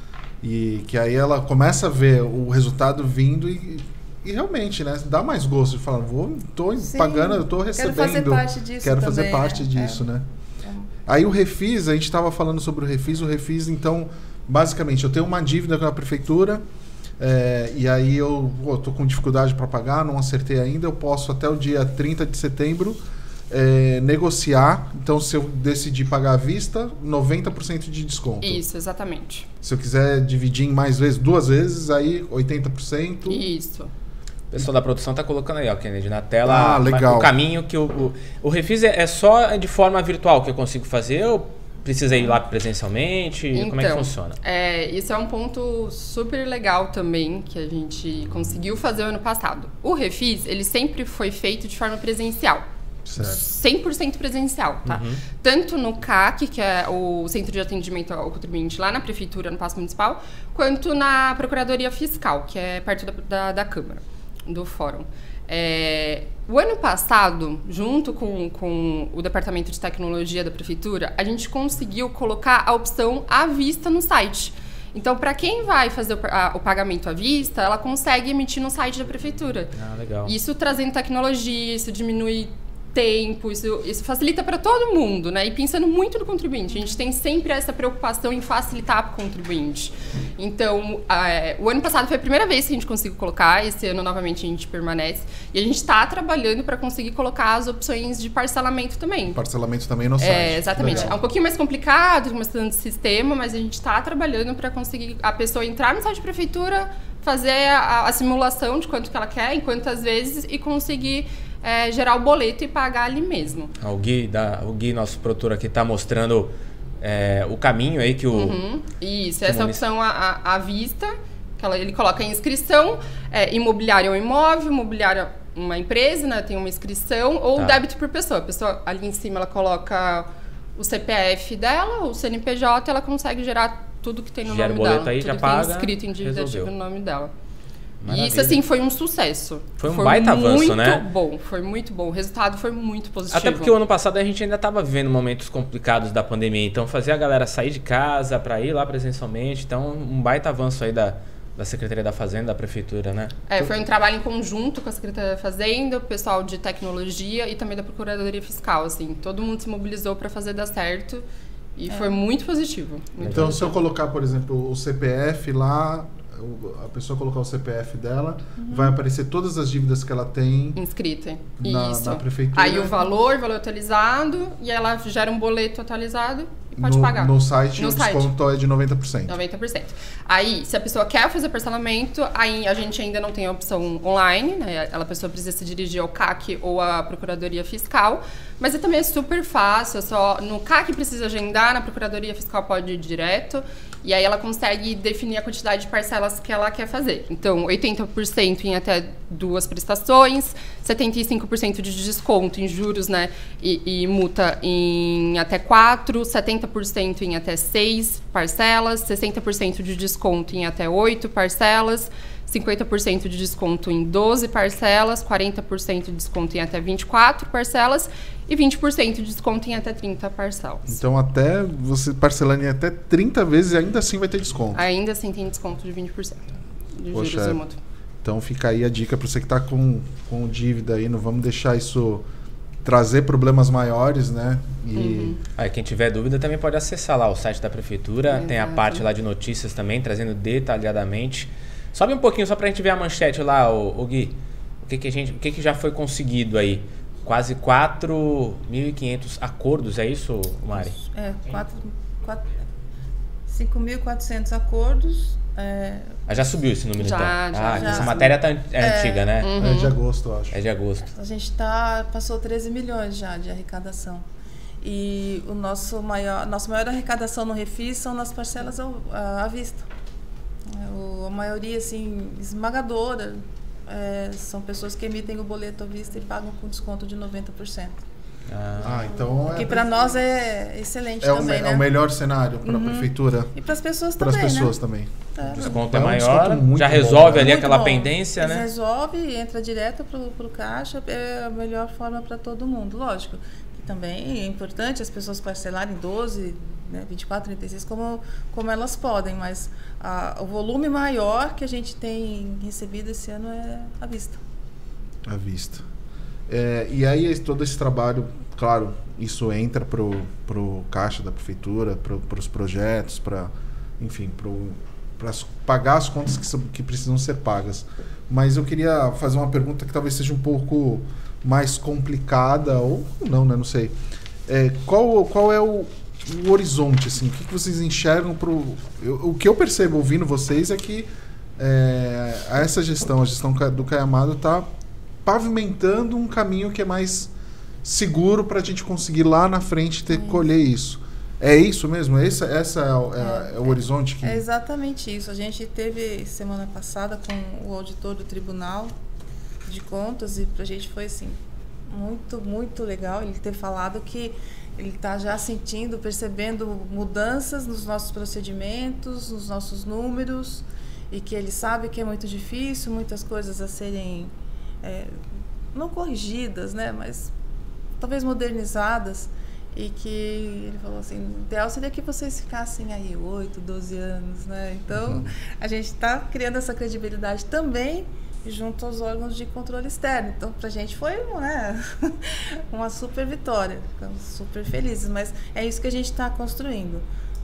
Speaker 1: E que aí ela começa a ver o resultado vindo e, e realmente, né? Dá mais gosto de falar, vou, tô Sim, pagando, eu tô recebendo.
Speaker 3: Quero fazer parte disso
Speaker 1: Quero
Speaker 3: também,
Speaker 1: fazer parte
Speaker 3: né?
Speaker 1: disso,
Speaker 3: é.
Speaker 1: né? É. Aí o Refis, a gente estava falando sobre o Refis. O Refis, então, basicamente, eu tenho uma dívida com a prefeitura é, e aí eu pô, tô com dificuldade para pagar, não acertei ainda, eu posso até o dia trinta de setembro É, negociar. Então, se eu decidir pagar à vista, noventa por cento de desconto.
Speaker 4: Isso, exatamente.
Speaker 1: Se eu quiser dividir em mais vezes, duas vezes, aí oitenta por cento.
Speaker 4: Isso.
Speaker 2: O pessoal da produção tá colocando aí, ó, Kennedy, na tela
Speaker 1: ah, legal.
Speaker 2: o caminho que o, o, o Refis é, é só de forma virtual que eu consigo fazer ou precisa ir lá presencialmente?
Speaker 4: Então,
Speaker 2: como é que funciona?
Speaker 4: É, isso é um ponto super legal também que a gente conseguiu fazer ano passado. O Refis, ele sempre foi feito de forma presencial.
Speaker 1: Certo.
Speaker 4: cem por cento presencial, tá? Uhum. Tanto no C A C, que é o Centro de Atendimento ao Contribuinte lá na Prefeitura, no Paço Municipal, quanto na Procuradoria Fiscal, que é perto da, da, da Câmara, do Fórum. É, o ano passado, junto com, com o Departamento de Tecnologia da Prefeitura, a gente conseguiu colocar a opção à vista no site. Então, para quem vai fazer o, a, o pagamento à vista, ela consegue emitir no site da Prefeitura.
Speaker 2: Ah, legal.
Speaker 4: Isso trazendo tecnologia, isso diminui tempo, isso, isso facilita para todo mundo, né? E pensando muito no contribuinte, a gente tem sempre essa preocupação em facilitar para o contribuinte. Então, é, o ano passado foi a primeira vez que a gente conseguiu colocar, esse ano novamente a gente permanece, e a gente está trabalhando para conseguir colocar as opções de parcelamento também.
Speaker 1: Parcelamento também no site.
Speaker 4: É, exatamente.
Speaker 1: Legal.
Speaker 4: É um pouquinho mais complicado, com uma questão de sistema, mas a gente está trabalhando para conseguir a pessoa entrar no site da prefeitura, fazer a, a simulação de quanto que ela quer, em quantas vezes, e conseguir É, gerar o boleto e pagar ali mesmo.
Speaker 2: O Gui, da, o Gui nosso produtor aqui, está mostrando é, o caminho aí que o...
Speaker 4: Uhum. Isso, essa opção à, à vista, que ela, ele coloca em inscrição, é, imobiliário é um imóvel, imobiliário é uma empresa, né, tem uma inscrição, ou tá. débito por pessoa. A pessoa ali em cima, ela coloca o C P F dela, o C N P J, ela consegue gerar tudo que tem no
Speaker 2: Gera
Speaker 4: nome
Speaker 2: o boleto
Speaker 4: dela.
Speaker 2: Aí,
Speaker 4: tudo
Speaker 2: já
Speaker 4: que
Speaker 2: paga,
Speaker 4: tem escrito em dívida
Speaker 2: resolveu.
Speaker 4: ativa no nome dela.
Speaker 2: Maravilha.
Speaker 4: E isso, assim, foi um sucesso.
Speaker 2: Foi um foi baita avanço, né?
Speaker 4: Muito bom, foi muito bom. O resultado foi muito positivo.
Speaker 2: Até porque o ano passado a gente ainda estava vivendo momentos complicados da pandemia. Então, fazer a galera sair de casa para ir lá presencialmente. Então, um baita avanço aí da, da Secretaria da Fazenda, da Prefeitura, né?
Speaker 4: É, foi um trabalho em conjunto com a Secretaria da Fazenda, o pessoal de tecnologia e também da Procuradoria Fiscal, assim. Todo mundo se mobilizou para fazer dar certo. E é. foi muito positivo. Muito
Speaker 1: então,
Speaker 4: positivo.
Speaker 1: se eu colocar, por exemplo, o C P F lá... a pessoa colocar o C P F dela, uhum. vai aparecer todas as dívidas que ela tem
Speaker 4: inscrita
Speaker 1: na,
Speaker 4: Isso.
Speaker 1: na prefeitura.
Speaker 4: Aí o valor, valor atualizado, e ela gera um boleto atualizado e pode
Speaker 1: no,
Speaker 4: pagar.
Speaker 1: No site
Speaker 4: no
Speaker 1: o
Speaker 4: site.
Speaker 1: desconto é de noventa por cento.
Speaker 4: noventa por cento. Aí, se a pessoa quer fazer parcelamento, aí a gente ainda não tem a opção online, né? A pessoa precisa se dirigir ao C A C ou à Procuradoria Fiscal, mas também é super fácil, é só no C A C precisa agendar, na Procuradoria Fiscal pode ir direto, e aí ela consegue definir a quantidade de parcelas que ela quer fazer. Então, oitenta por cento em até duas prestações, setenta e cinco por cento de desconto em juros, né, e, e multa em até quatro, setenta por cento em até seis parcelas, sessenta por cento de desconto em até oito parcelas, cinquenta por cento de desconto em doze parcelas, quarenta por cento de desconto em até vinte e quatro parcelas e vinte por cento de desconto em até trinta parcelas.
Speaker 1: Então, até você parcelando em até trinta vezes, ainda assim vai ter desconto.
Speaker 4: Ainda assim tem desconto de vinte por cento de
Speaker 1: Poxa,
Speaker 4: juros e multa.
Speaker 1: Então fica aí a dica para você que está com, com dívida aí, não vamos deixar isso trazer problemas maiores, né? E
Speaker 2: uhum. Aí quem tiver dúvida também pode acessar lá o site da prefeitura, Exato. Tem a parte lá de notícias também, trazendo detalhadamente. Sobe um pouquinho só pra gente ver a manchete lá, o, o Gui. O que que a gente, o que que já foi conseguido aí? Quase quatro mil e quinhentos acordos, é isso, Mari?
Speaker 3: É, cinco mil e quatrocentos acordos. É...
Speaker 2: Ah, já subiu esse número,
Speaker 4: já,
Speaker 2: então?
Speaker 4: Já,
Speaker 2: ah,
Speaker 4: já.
Speaker 2: Essa matéria tá, é, é antiga, né?
Speaker 1: Uhum. É de agosto, eu acho.
Speaker 2: É de agosto.
Speaker 3: A gente tá, passou treze milhões já de arrecadação. E o nosso maior, nossa maior arrecadação no Refis são nas parcelas à vista. A maioria, assim, esmagadora, é, são pessoas que emitem o boleto à vista e pagam com desconto de noventa por cento.
Speaker 1: Ah, então...
Speaker 3: Que é para nós é excelente
Speaker 1: é
Speaker 3: também,
Speaker 1: o,
Speaker 3: né?
Speaker 1: É o melhor cenário para a uhum. prefeitura.
Speaker 3: E para as pessoas
Speaker 1: também,
Speaker 3: Para as pessoas
Speaker 1: né? também.
Speaker 3: É.
Speaker 2: O desconto é,
Speaker 1: é um
Speaker 2: maior,
Speaker 1: desconto
Speaker 2: já
Speaker 1: bom,
Speaker 2: resolve
Speaker 1: né?
Speaker 2: ali
Speaker 3: muito
Speaker 2: aquela
Speaker 3: bom.
Speaker 2: pendência,
Speaker 3: Eles
Speaker 2: né?
Speaker 3: Resolve, entra direto para o caixa, é a melhor forma para todo mundo. Lógico que também é importante as pessoas parcelarem doze, né, vinte e quatro, trinta e seis, como, como elas podem, mas a, o volume maior que a gente tem recebido esse ano é à vista.
Speaker 1: À vista. É, e aí todo esse trabalho, claro, isso entra pro, pro caixa da prefeitura, pro, pros projetos, para, enfim, para pagar as contas que, que precisam ser pagas. Mas eu queria fazer uma pergunta que talvez seja um pouco mais complicada, ou não, né? Não sei. É, qual, qual é o, o horizonte, assim? O que, que vocês enxergam pro... Eu, o que eu percebo ouvindo vocês é que é, essa gestão, a gestão do Caiamado está pavimentando um caminho que é mais seguro para a gente conseguir lá na frente ter, colher isso. É isso mesmo? Esse, essa é, o, é, é, é o horizonte? Que...
Speaker 3: É exatamente isso. A gente teve semana passada com o auditor do Tribunal de Contas e para a gente foi assim, muito, muito legal ele ter falado que ele está já sentindo, percebendo mudanças nos nossos procedimentos, nos nossos números, e que ele sabe que é muito difícil, muitas coisas a serem é, não corrigidas, né, mas talvez modernizadas, e que ele falou assim, o ideal seria que vocês ficassem aí oito, doze anos, né? Então, uhum. a gente está criando essa credibilidade também junto aos órgãos de controle externo. Então, para a gente foi, né, uma super vitória, ficamos super felizes, mas é isso que a gente está construindo.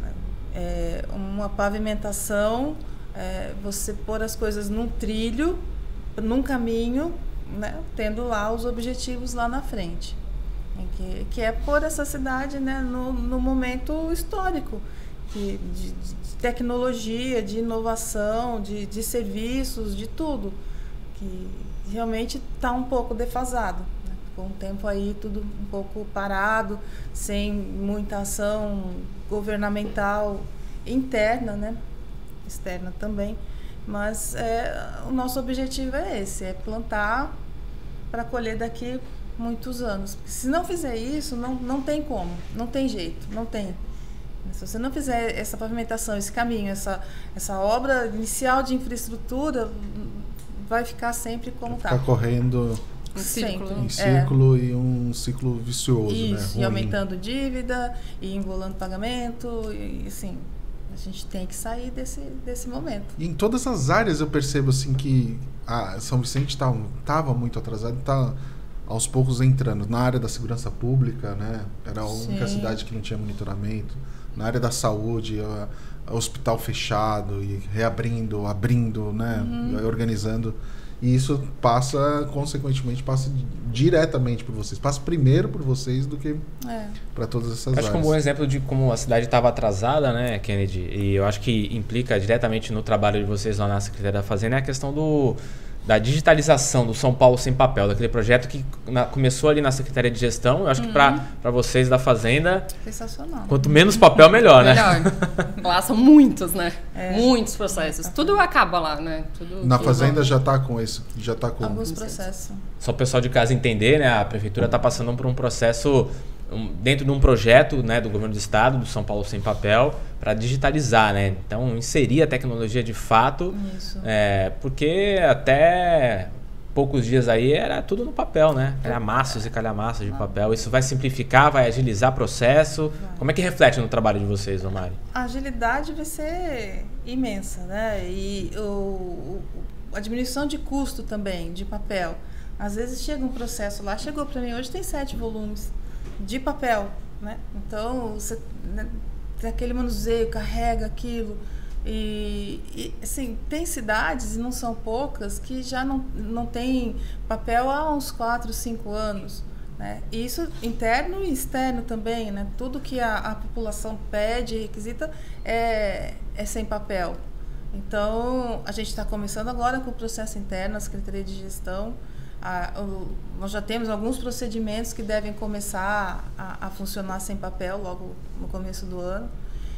Speaker 3: É uma pavimentação, é você pôr as coisas num trilho, num caminho, né, tendo lá os objetivos lá na frente. Que, que é pôr essa cidade, né, no, no momento histórico de, de, de tecnologia, de inovação, de, de serviços, de tudo, que realmente está um pouco defasado, né? Com o tempo aí tudo um pouco parado, sem muita ação governamental interna, né, externa também, mas é, o nosso objetivo é esse, é plantar para colher daqui muitos anos. Porque se não fizer isso, não, não tem como, não tem jeito, não tem. Se você não fizer essa pavimentação, esse caminho, essa, essa obra inicial de infraestrutura, vai ficar sempre como está.
Speaker 1: Ficar correndo
Speaker 4: em círculo,
Speaker 1: em círculo é. E um ciclo vicioso,
Speaker 3: isso,
Speaker 1: né?
Speaker 3: E aumentando dívida, e enrolando pagamento, e assim, a gente tem que sair desse, desse momento.
Speaker 1: E em todas as áreas eu percebo assim que a São Vicente estava muito atrasado, está aos poucos entrando. Na área da segurança pública, né? Era a única Sim. cidade que não tinha monitoramento. Na área da saúde, a, hospital fechado e reabrindo, abrindo, né?
Speaker 3: Uhum.
Speaker 1: Organizando. E isso passa, consequentemente, passa diretamente por vocês. Passa primeiro por vocês do que
Speaker 3: É.
Speaker 1: para todas essas
Speaker 2: Acho
Speaker 1: áreas.
Speaker 2: que um bom exemplo de como a cidade estava atrasada, né, Kennedy? E eu acho que implica diretamente no trabalho de vocês lá na Secretaria da Fazenda é a questão do, da digitalização do São Paulo Sem Papel, daquele projeto que na, começou ali na Secretaria de Gestão. Eu acho que para vocês da Fazenda,
Speaker 3: Sensacional.
Speaker 2: quanto menos papel, melhor, né?
Speaker 4: Melhor. Lá são muitos, né?
Speaker 3: É.
Speaker 4: Muitos processos. Tudo acaba lá, né? Tudo,
Speaker 1: Na
Speaker 4: tudo
Speaker 1: Fazenda já está com esse, já tá com
Speaker 3: Alguns processos.
Speaker 2: Só o pessoal de casa entender, né? A prefeitura está passando por um processo um, dentro de um projeto, né, do governo do estado, do São Paulo Sem Papel, para digitalizar, né? Então inserir a tecnologia de fato,
Speaker 3: Isso.
Speaker 2: é, porque até poucos dias aí era tudo no papel, né? Calhamaços e calhamaços de papel. Isso vai simplificar, vai agilizar o processo. Como é que reflete no trabalho de vocês, Omari?
Speaker 3: A agilidade vai ser imensa, né? E o, o, a diminuição de custo também, de papel. Às vezes chega um processo lá, chegou para mim, hoje tem sete volumes de papel, né? Então, você, né, tem aquele manuseio, carrega aquilo. E, e, assim, tem cidades, e não são poucas, que já não, não tem papel há uns quatro, cinco anos. Né? E isso interno e externo também, né? Tudo que a, a população pede, requisita, é, é sem papel. Então, a gente está começando agora com o processo interno, a Secretaria de Gestão. A, o, nós já temos alguns procedimentos que devem começar a, a funcionar sem papel logo no começo do ano.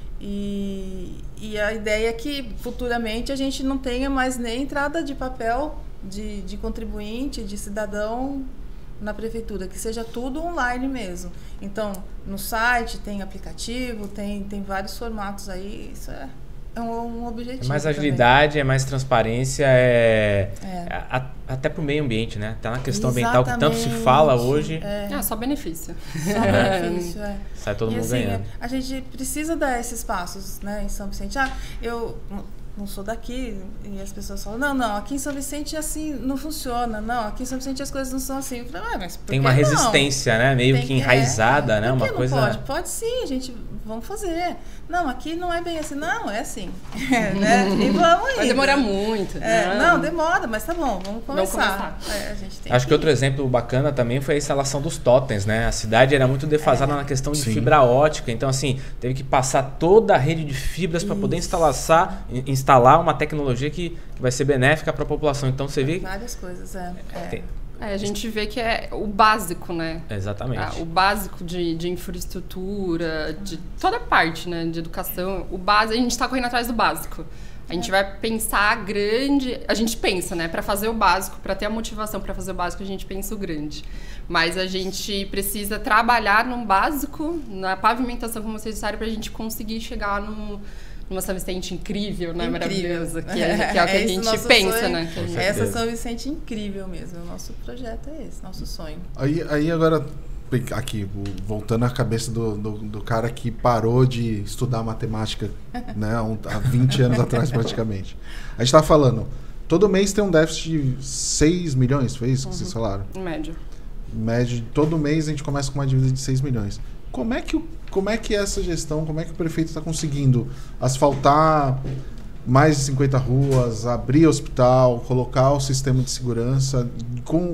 Speaker 3: E, e a ideia é que futuramente a gente não tenha mais nem entrada de papel de, de contribuinte, de cidadão na prefeitura, que seja tudo online mesmo. Então, no site tem aplicativo, tem, tem vários formatos aí, isso é, é um, um objetivo.
Speaker 2: É mais
Speaker 3: também.
Speaker 2: agilidade, é mais transparência, é,
Speaker 3: É.
Speaker 2: a- até para o meio ambiente, né? Tá na questão ambiental que tanto se fala hoje,
Speaker 3: É,
Speaker 4: É, só benefício.
Speaker 3: só benefício, é.
Speaker 2: sai todo
Speaker 3: E
Speaker 2: mundo
Speaker 3: assim,
Speaker 2: ganhando.
Speaker 3: a gente precisa dar esses passos, né, em São Vicente. Ah, eu não- não sou daqui e as pessoas falam, não, não, aqui em São Vicente assim não funciona, não, aqui em São Vicente as coisas não são assim. Eu falei, ah, mas por
Speaker 2: Tem
Speaker 3: que
Speaker 2: uma
Speaker 3: não?
Speaker 2: resistência, né? Meio
Speaker 3: Tem
Speaker 2: que enraizada,
Speaker 3: é,
Speaker 2: né?
Speaker 3: por que
Speaker 2: Uma
Speaker 3: não
Speaker 2: coisa.
Speaker 3: pode? Pode sim, a gente, vamos fazer. Não, aqui não é bem assim. Não, é assim. né? E vamos aí.
Speaker 4: Vai demorar muito.
Speaker 3: É,
Speaker 4: né?
Speaker 3: não, demora, mas tá bom, vamos começar.
Speaker 4: começar.
Speaker 3: É, a gente tem
Speaker 2: Acho que outro exemplo bacana também foi a instalação dos totens, né? A cidade era muito defasada
Speaker 3: É.
Speaker 2: na questão de
Speaker 1: Sim.
Speaker 2: fibra ótica, então assim, teve que passar toda a rede de fibras para poder instalar, instalar uma tecnologia que, que vai ser benéfica para a população. Então você vê...
Speaker 3: várias coisas, é. é.
Speaker 2: Tem-
Speaker 4: É, a gente vê que é o básico, né?
Speaker 2: Exatamente.
Speaker 4: Ah, o básico de, de infraestrutura, de toda parte, né? De educação. O básico, a gente está correndo atrás do básico. A gente vai pensar grande. A gente pensa, né? Para fazer o básico, para ter a motivação para fazer o básico, a gente pensa o grande. Mas a gente precisa trabalhar no básico, na pavimentação, como vocês disseram, para a gente conseguir chegar no, numa São Vicente incrível, né?
Speaker 3: Incrível.
Speaker 4: Maravilhosa. Que é, que é o que a
Speaker 3: esse
Speaker 4: gente
Speaker 3: nosso
Speaker 4: pensa,
Speaker 3: sonho.
Speaker 4: né? Que a gente-
Speaker 3: Essa
Speaker 2: certeza.
Speaker 3: São Vicente incrível mesmo. O nosso projeto é esse, nosso sonho.
Speaker 1: Aí, aí agora, aqui, o- voltando à cabeça do, do, do cara que parou de estudar matemática, né, há um- há vinte anos atrás praticamente. A gente tá falando, todo mês tem um déficit de seis milhões, foi isso que vocês falaram?
Speaker 4: Em média.
Speaker 1: Em média, todo mês a gente começa com uma dívida de seis milhões. Como é que, o, como é que essa gestão, como é que o prefeito está conseguindo asfaltar mais de cinquenta ruas, abrir hospital, colocar o sistema de segurança, com,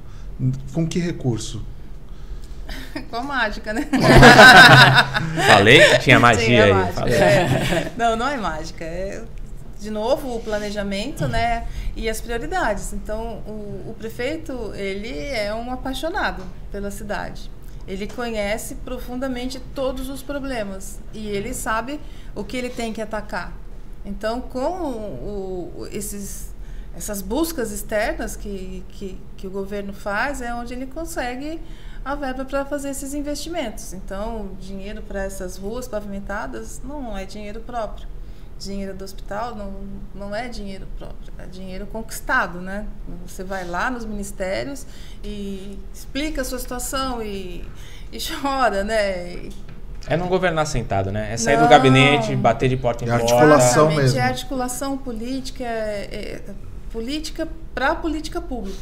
Speaker 1: com que recurso?
Speaker 3: Com a mágica, né?
Speaker 2: Falei que tinha magia
Speaker 3: Sim, é
Speaker 2: aí.
Speaker 3: mágica,
Speaker 2: Falei.
Speaker 3: é. Não, não é mágica. É, de novo, o planejamento, né? E as prioridades. Então, o, o prefeito, ele é um apaixonado pela cidade. Ele conhece profundamente todos os problemas. E ele sabe o que ele tem que atacar. Então, com o, o, esses, essas buscas externas que, que, que o governo faz, é onde ele consegue a verba para fazer esses investimentos. Então, dinheiro para essas ruas pavimentadas não é dinheiro próprio. Dinheiro do hospital não, não é dinheiro próprio, é dinheiro conquistado, né? Você vai lá nos ministérios e explica a sua situação e, e chora, né? E,
Speaker 2: É não governar sentado, né? É sair
Speaker 3: Não.
Speaker 2: do gabinete, bater de porta em
Speaker 1: É
Speaker 2: porta.
Speaker 1: articulação
Speaker 3: Exatamente,
Speaker 1: mesmo.
Speaker 3: é articulação política, é, é política para a política pública.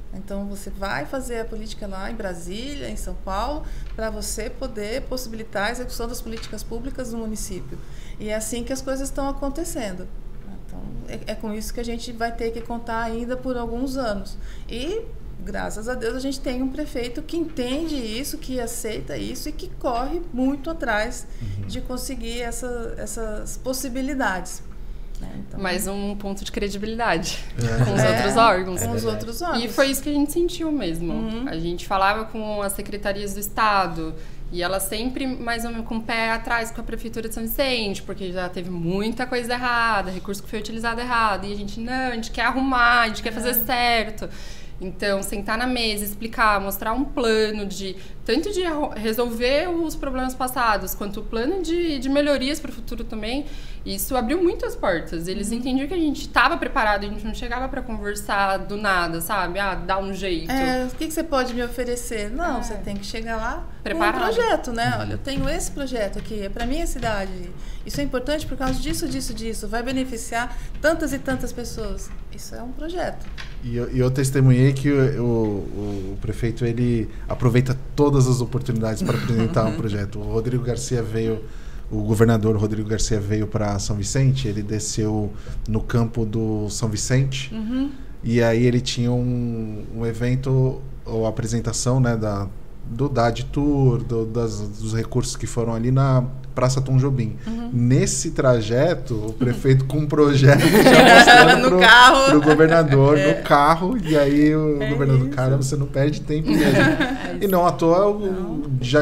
Speaker 3: Então, você vai fazer a política lá em Brasília, em São Paulo, para você poder possibilitar a execução das políticas públicas no município. E é assim que as coisas estão acontecendo. Então, é, é com isso que a gente vai ter que contar ainda por alguns anos. E, graças a Deus, a gente tem um prefeito que entende isso, que aceita isso e que corre muito atrás uhum. de conseguir essa, essas possibilidades. Então,
Speaker 4: mais um ponto de credibilidade
Speaker 3: é.
Speaker 4: com os
Speaker 3: é,
Speaker 4: outros órgãos.
Speaker 3: Com os outros órgãos.
Speaker 4: E foi isso que a gente sentiu mesmo.
Speaker 3: Uhum.
Speaker 4: A gente falava com as secretarias do Estado e elas sempre mais ou menos com o pé atrás com a Prefeitura de São Vicente, porque já teve muita coisa errada, recurso que foi utilizado errado. E a gente, não, a gente quer arrumar, a gente quer fazer é. certo. Então, sentar na mesa, explicar, mostrar um plano de tanto de resolver os problemas passados, quanto o plano de, de melhorias para o futuro também, isso abriu muitas portas. Eles uhum. entendiam que a gente estava preparado, a gente não chegava para conversar do nada, sabe? Ah, dá um jeito.
Speaker 3: É, o que, que você pode me oferecer? Não, é. você tem que chegar lá
Speaker 4: preparado.
Speaker 3: Com um projeto, né? Olha, eu tenho esse projeto aqui, é para minha cidade. Isso é importante por causa disso, disso, disso. Vai beneficiar tantas e tantas pessoas. Isso é um projeto.
Speaker 1: E eu, e eu testemunhei que o, o, o prefeito ele aproveita todas as oportunidades para apresentar um projeto. O Rodrigo Garcia veio, o governador Rodrigo Garcia veio para São Vicente, ele desceu no campo do São Vicente
Speaker 3: uhum.
Speaker 1: e aí ele tinha um, um evento, ou apresentação, né, da, do D A D Tour, do, das, dos recursos que foram ali na Praça Tom Jobim.
Speaker 3: Uhum.
Speaker 1: Nesse trajeto, o prefeito com um projeto já mostrando
Speaker 3: no
Speaker 1: pro,
Speaker 3: carro.
Speaker 1: pro governador é. no carro, e aí o
Speaker 3: é
Speaker 1: governador,
Speaker 3: isso.
Speaker 1: cara, você não perde tempo mesmo. É e não à toa,
Speaker 3: não.
Speaker 1: Já,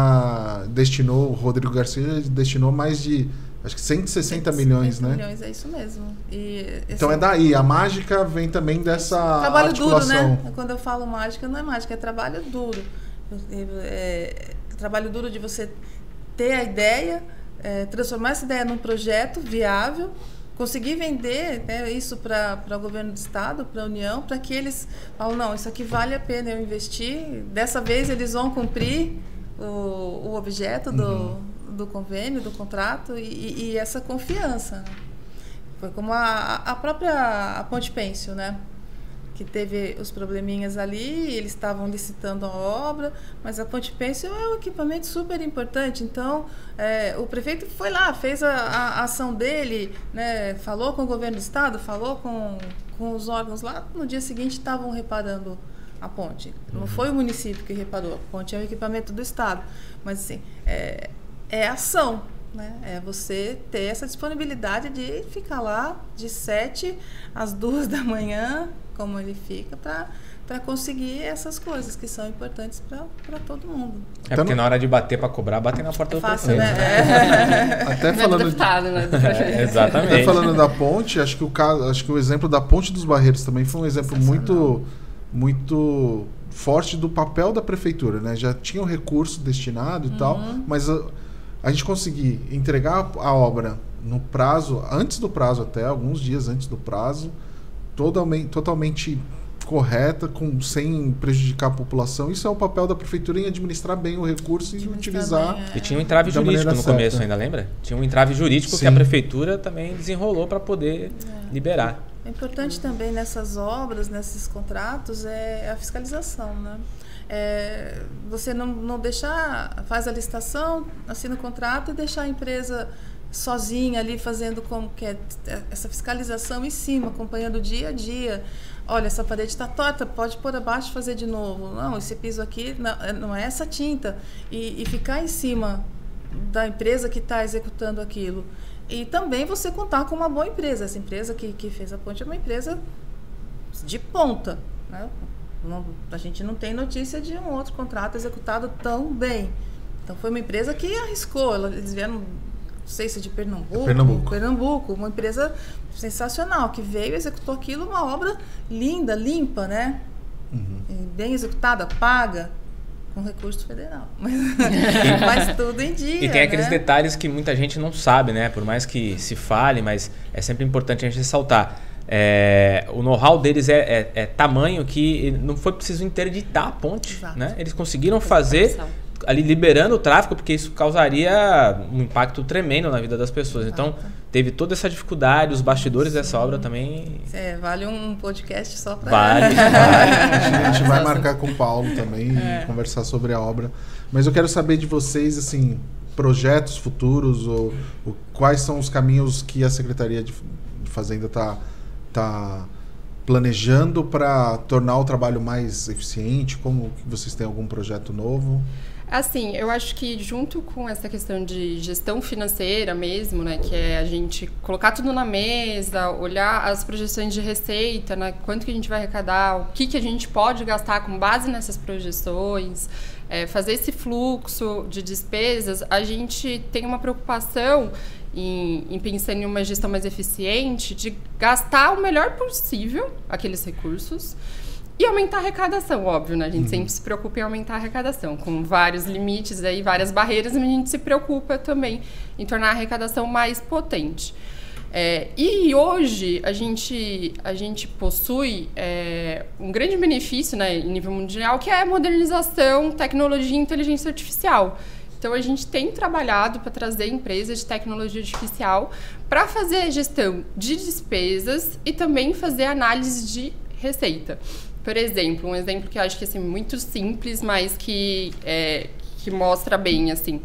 Speaker 1: já destinou, o Rodrigo Garcia destinou mais de, acho que cento e sessenta milhões, né?
Speaker 3: milhões, é isso mesmo. E,
Speaker 1: então é daí, a mágica vem também dessa
Speaker 3: trabalho
Speaker 1: articulação.
Speaker 3: duro, né? Quando eu falo mágica, não é mágica, é trabalho duro. É, é trabalho duro de você ter a ideia, é, transformar essa ideia num projeto viável, conseguir vender, né, isso para o governo do estado, para a União, para que eles falam, não, isso aqui vale a pena eu investir, dessa vez eles vão cumprir o, o objeto do, uhum. do convênio, do contrato e, e essa confiança. Foi como a, a própria a Ponte Pêncil, né? Que teve os probleminhas ali, eles estavam licitando a obra, mas a Ponte Pêncil é um equipamento super importante, então é, o prefeito foi lá, fez a, a ação dele, né, falou com o governo do estado, falou com, com os órgãos lá, no dia seguinte estavam reparando a ponte. Não foi o município que reparou, a ponte é um equipamento do estado, mas assim, é, é ação. Né? É você ter essa disponibilidade de ficar lá de sete às duas da manhã, como ele fica, para conseguir essas coisas que são importantes para todo mundo.
Speaker 2: É porque na hora de bater para cobrar, batem na porta
Speaker 3: é
Speaker 2: do
Speaker 3: fácil,
Speaker 2: prefeito.
Speaker 3: Né?
Speaker 1: É. Até falando
Speaker 4: deputado,
Speaker 1: de...
Speaker 4: né?
Speaker 2: É, exatamente.
Speaker 1: Até falando da ponte, acho que o caso, acho que o exemplo da Ponte dos Barreiros também foi um exemplo muito, muito forte do papel da prefeitura, né? Já tinha o recurso destinado e uhum. tal, mas a, a gente conseguir entregar a obra no prazo, antes do prazo até, alguns dias antes do prazo, totalmente, totalmente correta, com, sem prejudicar a população. Isso é o papel da prefeitura em administrar bem o recurso e utilizar.
Speaker 3: Bem, é.
Speaker 2: E tinha um entrave jurídico no certa. começo, ainda lembra? Tinha um entrave jurídico Sim. que a prefeitura também desenrolou para poder é. liberar.
Speaker 3: É importante também nessas obras, nesses contratos, é a fiscalização, né? É, você não, não deixar, faz a licitação, assina o contrato e deixar a empresa sozinha ali fazendo como que é, essa fiscalização em cima, acompanhando dia a dia. Olha, essa parede está torta, pode pôr abaixo e fazer de novo. Não, esse piso aqui não, não é essa tinta. E, e ficar em cima da empresa que está executando aquilo. E também você contar com uma boa empresa. Essa empresa que, que fez a ponte é uma empresa de ponta, né? Não, a gente não tem notícia de um outro contrato executado tão bem. Então foi uma empresa que arriscou. Eles vieram, não sei se de Pernambuco,
Speaker 1: Pernambuco.
Speaker 3: Pernambuco, uma empresa sensacional que veio e executou aquilo, uma obra linda, limpa, né? Uhum. Bem executada, paga com recurso federal, mas, mas tudo em dia.
Speaker 2: E tem aqueles
Speaker 3: né?
Speaker 2: detalhes que muita gente não sabe, né? Por mais que se fale, mas é sempre importante a gente ressaltar. É, o know-how deles é, é, é tamanho que não foi preciso interditar a ponte, né? Eles conseguiram fazer ali liberando o tráfego, porque isso causaria um impacto tremendo na vida das pessoas. Então, teve toda essa dificuldade, os bastidores Sim. dessa obra também...
Speaker 3: É, vale um podcast só para...
Speaker 2: Vale, vale.
Speaker 1: A gente vai marcar com o Paulo também é. e conversar sobre a obra. Mas eu quero saber de vocês, assim, projetos futuros, ou, ou quais são os caminhos que a Secretaria de Fazenda está tá planejando para tornar o trabalho mais eficiente? Como que vocês têm algum projeto novo?
Speaker 4: Assim, eu acho que junto com essa questão de gestão financeira mesmo, né, que é a gente colocar tudo na mesa, olhar as projeções de receita, né, quanto que a gente vai arrecadar, o que, que a gente pode gastar com base nessas projeções, é, fazer esse fluxo de despesas, a gente tem uma preocupação em, em pensar em uma gestão mais eficiente, de gastar o melhor possível aqueles recursos, e aumentar a arrecadação, óbvio, né? A gente uhum. sempre se preocupa em aumentar a arrecadação, com vários limites aí, várias barreiras, mas a gente se preocupa também em tornar a arrecadação mais potente. É, e hoje a gente, a gente possui é, um grande benefício, né, em nível mundial, que é a modernização, tecnologia e inteligência artificial. Então, a gente tem trabalhado para trazer empresas de tecnologia artificial para fazer gestão de despesas e também fazer análise de receita. Por exemplo, um exemplo que eu acho que é assim, muito simples, mas que, é, que mostra bem, assim,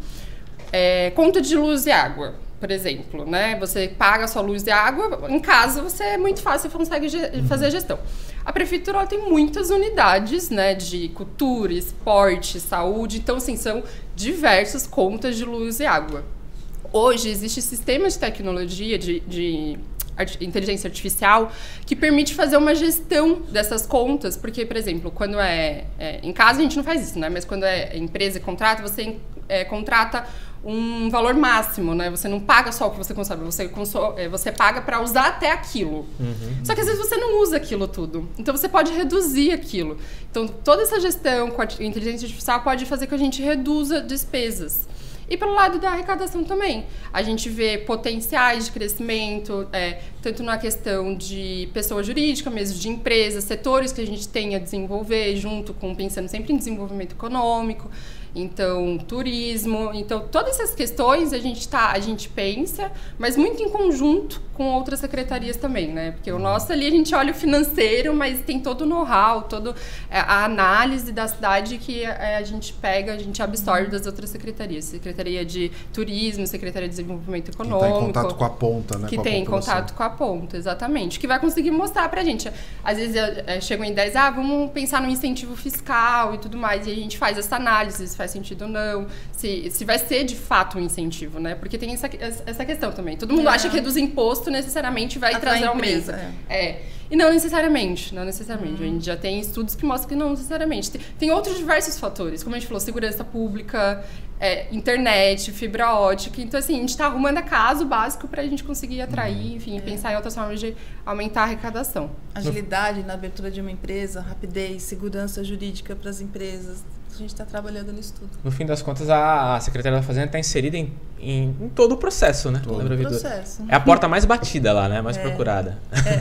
Speaker 4: é, conta de luz e água, por exemplo, né? Você paga a sua luz e água, em casa você é muito fácil, você consegue ge- fazer a gestão. A prefeitura ela tem muitas unidades, né, de cultura, esporte, saúde, então, assim, são diversas contas de luz e água. Hoje, existe sistema de tecnologia, de... de inteligência artificial, que permite fazer uma gestão dessas contas, porque, por exemplo, quando é, é em casa a gente não faz isso, né? Mas quando é empresa e contrata, você é, contrata um valor máximo, né? Você não paga só o que você consome, você, consome, você paga para usar até aquilo. Uhum. Só que às vezes você não usa aquilo tudo, então você pode reduzir aquilo. Então toda essa gestão com a inteligência artificial pode fazer com que a gente reduza despesas. E pelo lado da arrecadação também. A gente vê potenciais de crescimento, é, tanto na questão de pessoa jurídica mesmo, de empresas, setores que a gente tem a desenvolver, junto com, pensando sempre em desenvolvimento econômico, então, turismo. Então, todas essas questões a gente, tá, a gente pensa, mas muito em conjunto com outras secretarias também, né? Porque o nosso ali, a gente olha o financeiro, mas tem todo o know-how, toda a análise da cidade que a gente pega, a gente absorve das outras secretarias. Secretaria de Turismo, Secretaria de Desenvolvimento Econômico.
Speaker 1: Que tem contato com a ponta, né?
Speaker 4: Que tem contato com a ponta, exatamente. Que vai conseguir mostrar pra gente. Às vezes é, chegam em ideias, ah, vamos pensar no incentivo fiscal e tudo mais, e a gente faz essa análise, se faz sentido ou não, se, se vai ser de fato um incentivo, né? Porque tem essa, essa questão também. Todo mundo é. acha que reduzir imposto necessariamente vai Atrai trazer aumento. É. é. E não necessariamente, não necessariamente. Hum. A gente já tem estudos que mostram que não necessariamente. Tem, tem outros diversos fatores, como a gente falou, segurança pública, é, internet, fibra ótica. Então, assim, a gente está arrumando a casa, o básico, para a gente conseguir atrair, hum. enfim, é. pensar em outras formas de aumentar a arrecadação.
Speaker 3: Agilidade na abertura de uma empresa, rapidez, segurança jurídica para as empresas. A gente está trabalhando nisso tudo.
Speaker 2: No fim das contas, a Secretaria da Fazenda está inserida em, em, em todo o processo, né?
Speaker 3: Todo o processo.
Speaker 2: É a porta mais batida lá, né? Mais é. procurada.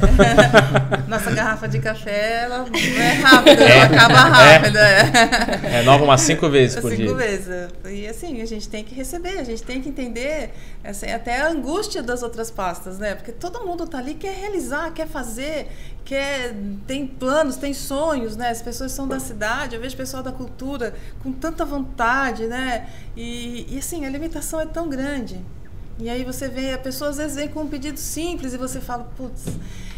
Speaker 3: É. Nossa garrafa de café, ela não é rápida, é. ela acaba rápida. É,
Speaker 2: é. é nova umas cinco vezes por
Speaker 3: cinco
Speaker 2: dia.
Speaker 3: Cinco vezes. E assim, a gente tem que receber, a gente tem que entender assim, até a angústia das outras pastas, né? Porque todo mundo tá ali, quer realizar, quer fazer, quer, tem planos, tem sonhos, né? As pessoas são da cidade, eu vejo o pessoal da cultura com tanta vontade, né? E, e assim, a limitação é tão grande. E aí você vê, a pessoa às vezes vem com um pedido simples e você fala, putz,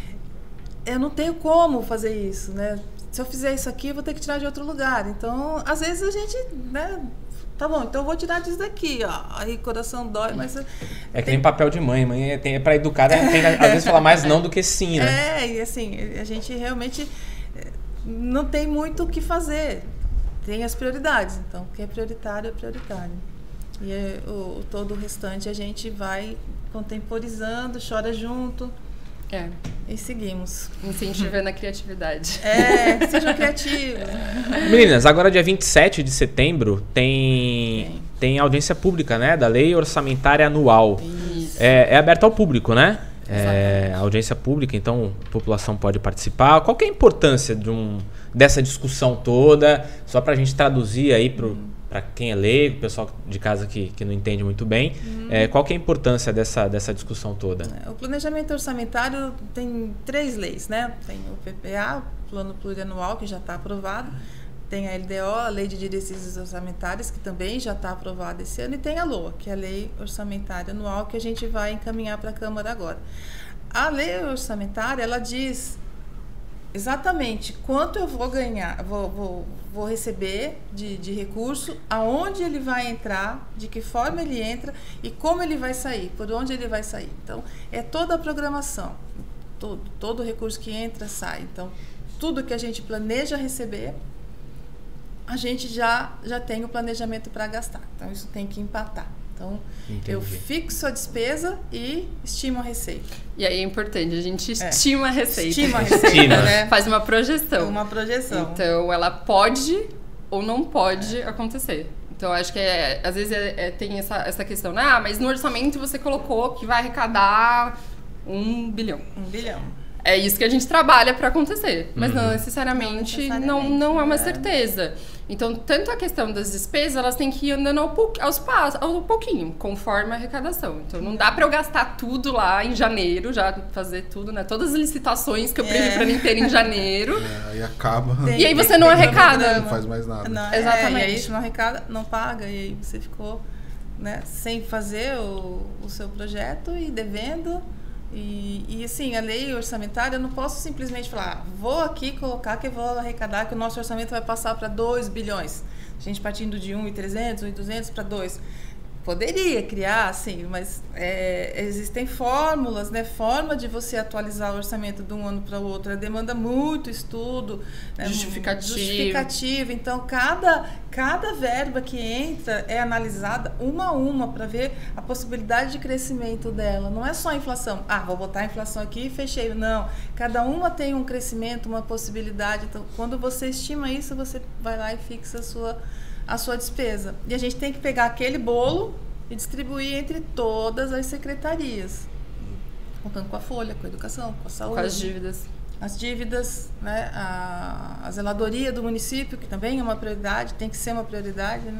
Speaker 3: eu não tenho como fazer isso, né? Se eu fizer isso aqui, eu vou ter que tirar de outro lugar. Então, às vezes a gente, né? Tá bom, então eu vou tirar disso daqui, ó. Aí o coração dói, mas...
Speaker 2: É que tem... nem papel de mãe. Mãe é, tem, é pra educar, né? Tem, às vezes falar mais não do que sim, né?
Speaker 3: É, e assim, a gente realmente não tem muito o que fazer. Tem as prioridades, então o que é prioritário é prioritário. E é, o, todo o restante a gente vai contemporizando, chora junto.
Speaker 4: É.
Speaker 3: E seguimos.
Speaker 4: Incentivando a criatividade.
Speaker 3: É, sejam criativos.
Speaker 2: Meninas, agora dia vinte e sete de setembro tem, tem. tem audiência pública, né? Da Lei Orçamentária Anual.
Speaker 4: Isso.
Speaker 2: É, é aberta ao público, né? É, audiência pública, então a população pode participar. Qual que é a importância de um, dessa discussão toda? Só para a gente traduzir aí para para quem é leigo, pessoal de casa que, que não entende muito bem, uhum. é, qual que é a importância dessa, dessa discussão toda?
Speaker 3: O planejamento orçamentário tem três leis, né? Tem o P P A, Plano Plurianual, que já está aprovado, tem a L D O, a Lei de Diretrizes Orçamentárias, que também já está aprovada esse ano, e tem a LOA, que é a Lei Orçamentária Anual, que a gente vai encaminhar para a Câmara agora. A lei orçamentária, ela diz exatamente quanto eu vou ganhar, vou, vou, vou receber de, de recurso, aonde ele vai entrar, de que forma ele entra e como ele vai sair, por onde ele vai sair. Então, é toda a programação, todo, todo recurso que entra, sai. Então, tudo que a gente planeja receber, a gente já, já tem o planejamento para gastar. Então, isso tem que empatar. Então, entendi. Eu fixo a despesa e estimo a receita.
Speaker 4: E aí é importante, a gente estima é. a receita.
Speaker 3: Estima a receita, né?
Speaker 4: Faz uma projeção.
Speaker 3: Uma projeção.
Speaker 4: Então, ela pode ou não pode é. acontecer. Então, acho que é, às vezes é, é, tem essa, essa questão, né? Ah, mas no orçamento você colocou que vai arrecadar um bilhão.
Speaker 3: Um bilhão.
Speaker 4: É isso que a gente trabalha para acontecer, mas uhum. não, necessariamente, não necessariamente, não, não é uma certeza. Então, tanto a questão das despesas, elas têm que ir andando ao pou, aos passos, ao pouquinho, conforme a arrecadação. Então, não dá para eu gastar tudo lá em janeiro, já fazer tudo, né? Todas as licitações que eu previ é. para mim ter em janeiro.
Speaker 1: É, aí acaba.
Speaker 4: Tem, e aí você não arrecada.
Speaker 1: Não faz mais nada.
Speaker 3: Não, Exatamente. É, e aí você não arrecada, não paga, e aí você ficou, né, sem fazer o, o seu projeto e devendo. E, e assim, a lei orçamentária, eu não posso simplesmente falar, vou aqui colocar que eu vou arrecadar, que o nosso orçamento vai passar para dois bilhões. A gente partindo de um milhão e trezentos, um milhão e duzentos para dois. Poderia criar, sim, mas é, existem fórmulas, né? Forma de você atualizar o orçamento de um ano para o outro. Demanda muito estudo, né?
Speaker 4: Justificativo.
Speaker 3: Justificativo. Então, cada, cada verba que entra é analisada uma a uma para ver a possibilidade de crescimento dela. Não é só a inflação. Ah, vou botar a inflação aqui e fechei. Não. Cada uma tem um crescimento, uma possibilidade. Então, quando você estima isso, você vai lá e fixa a sua... a sua despesa. E a gente tem que pegar aquele bolo e distribuir entre todas as secretarias. Contando com a folha, com a educação, com a saúde.
Speaker 4: Com as dívidas.
Speaker 3: As dívidas, né? A, a zeladoria do município, que também é uma prioridade, tem que ser uma prioridade, né?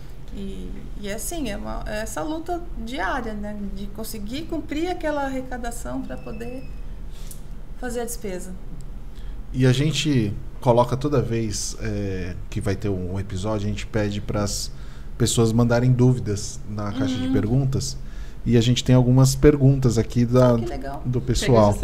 Speaker 3: E, e é assim, é, uma, é essa luta diária, né? De conseguir cumprir aquela arrecadação para poder fazer a despesa.
Speaker 1: E a gente coloca toda vez é, que vai ter um episódio, a gente pede para as pessoas mandarem dúvidas na caixa uhum. de perguntas. E a gente tem algumas perguntas aqui da, do pessoal.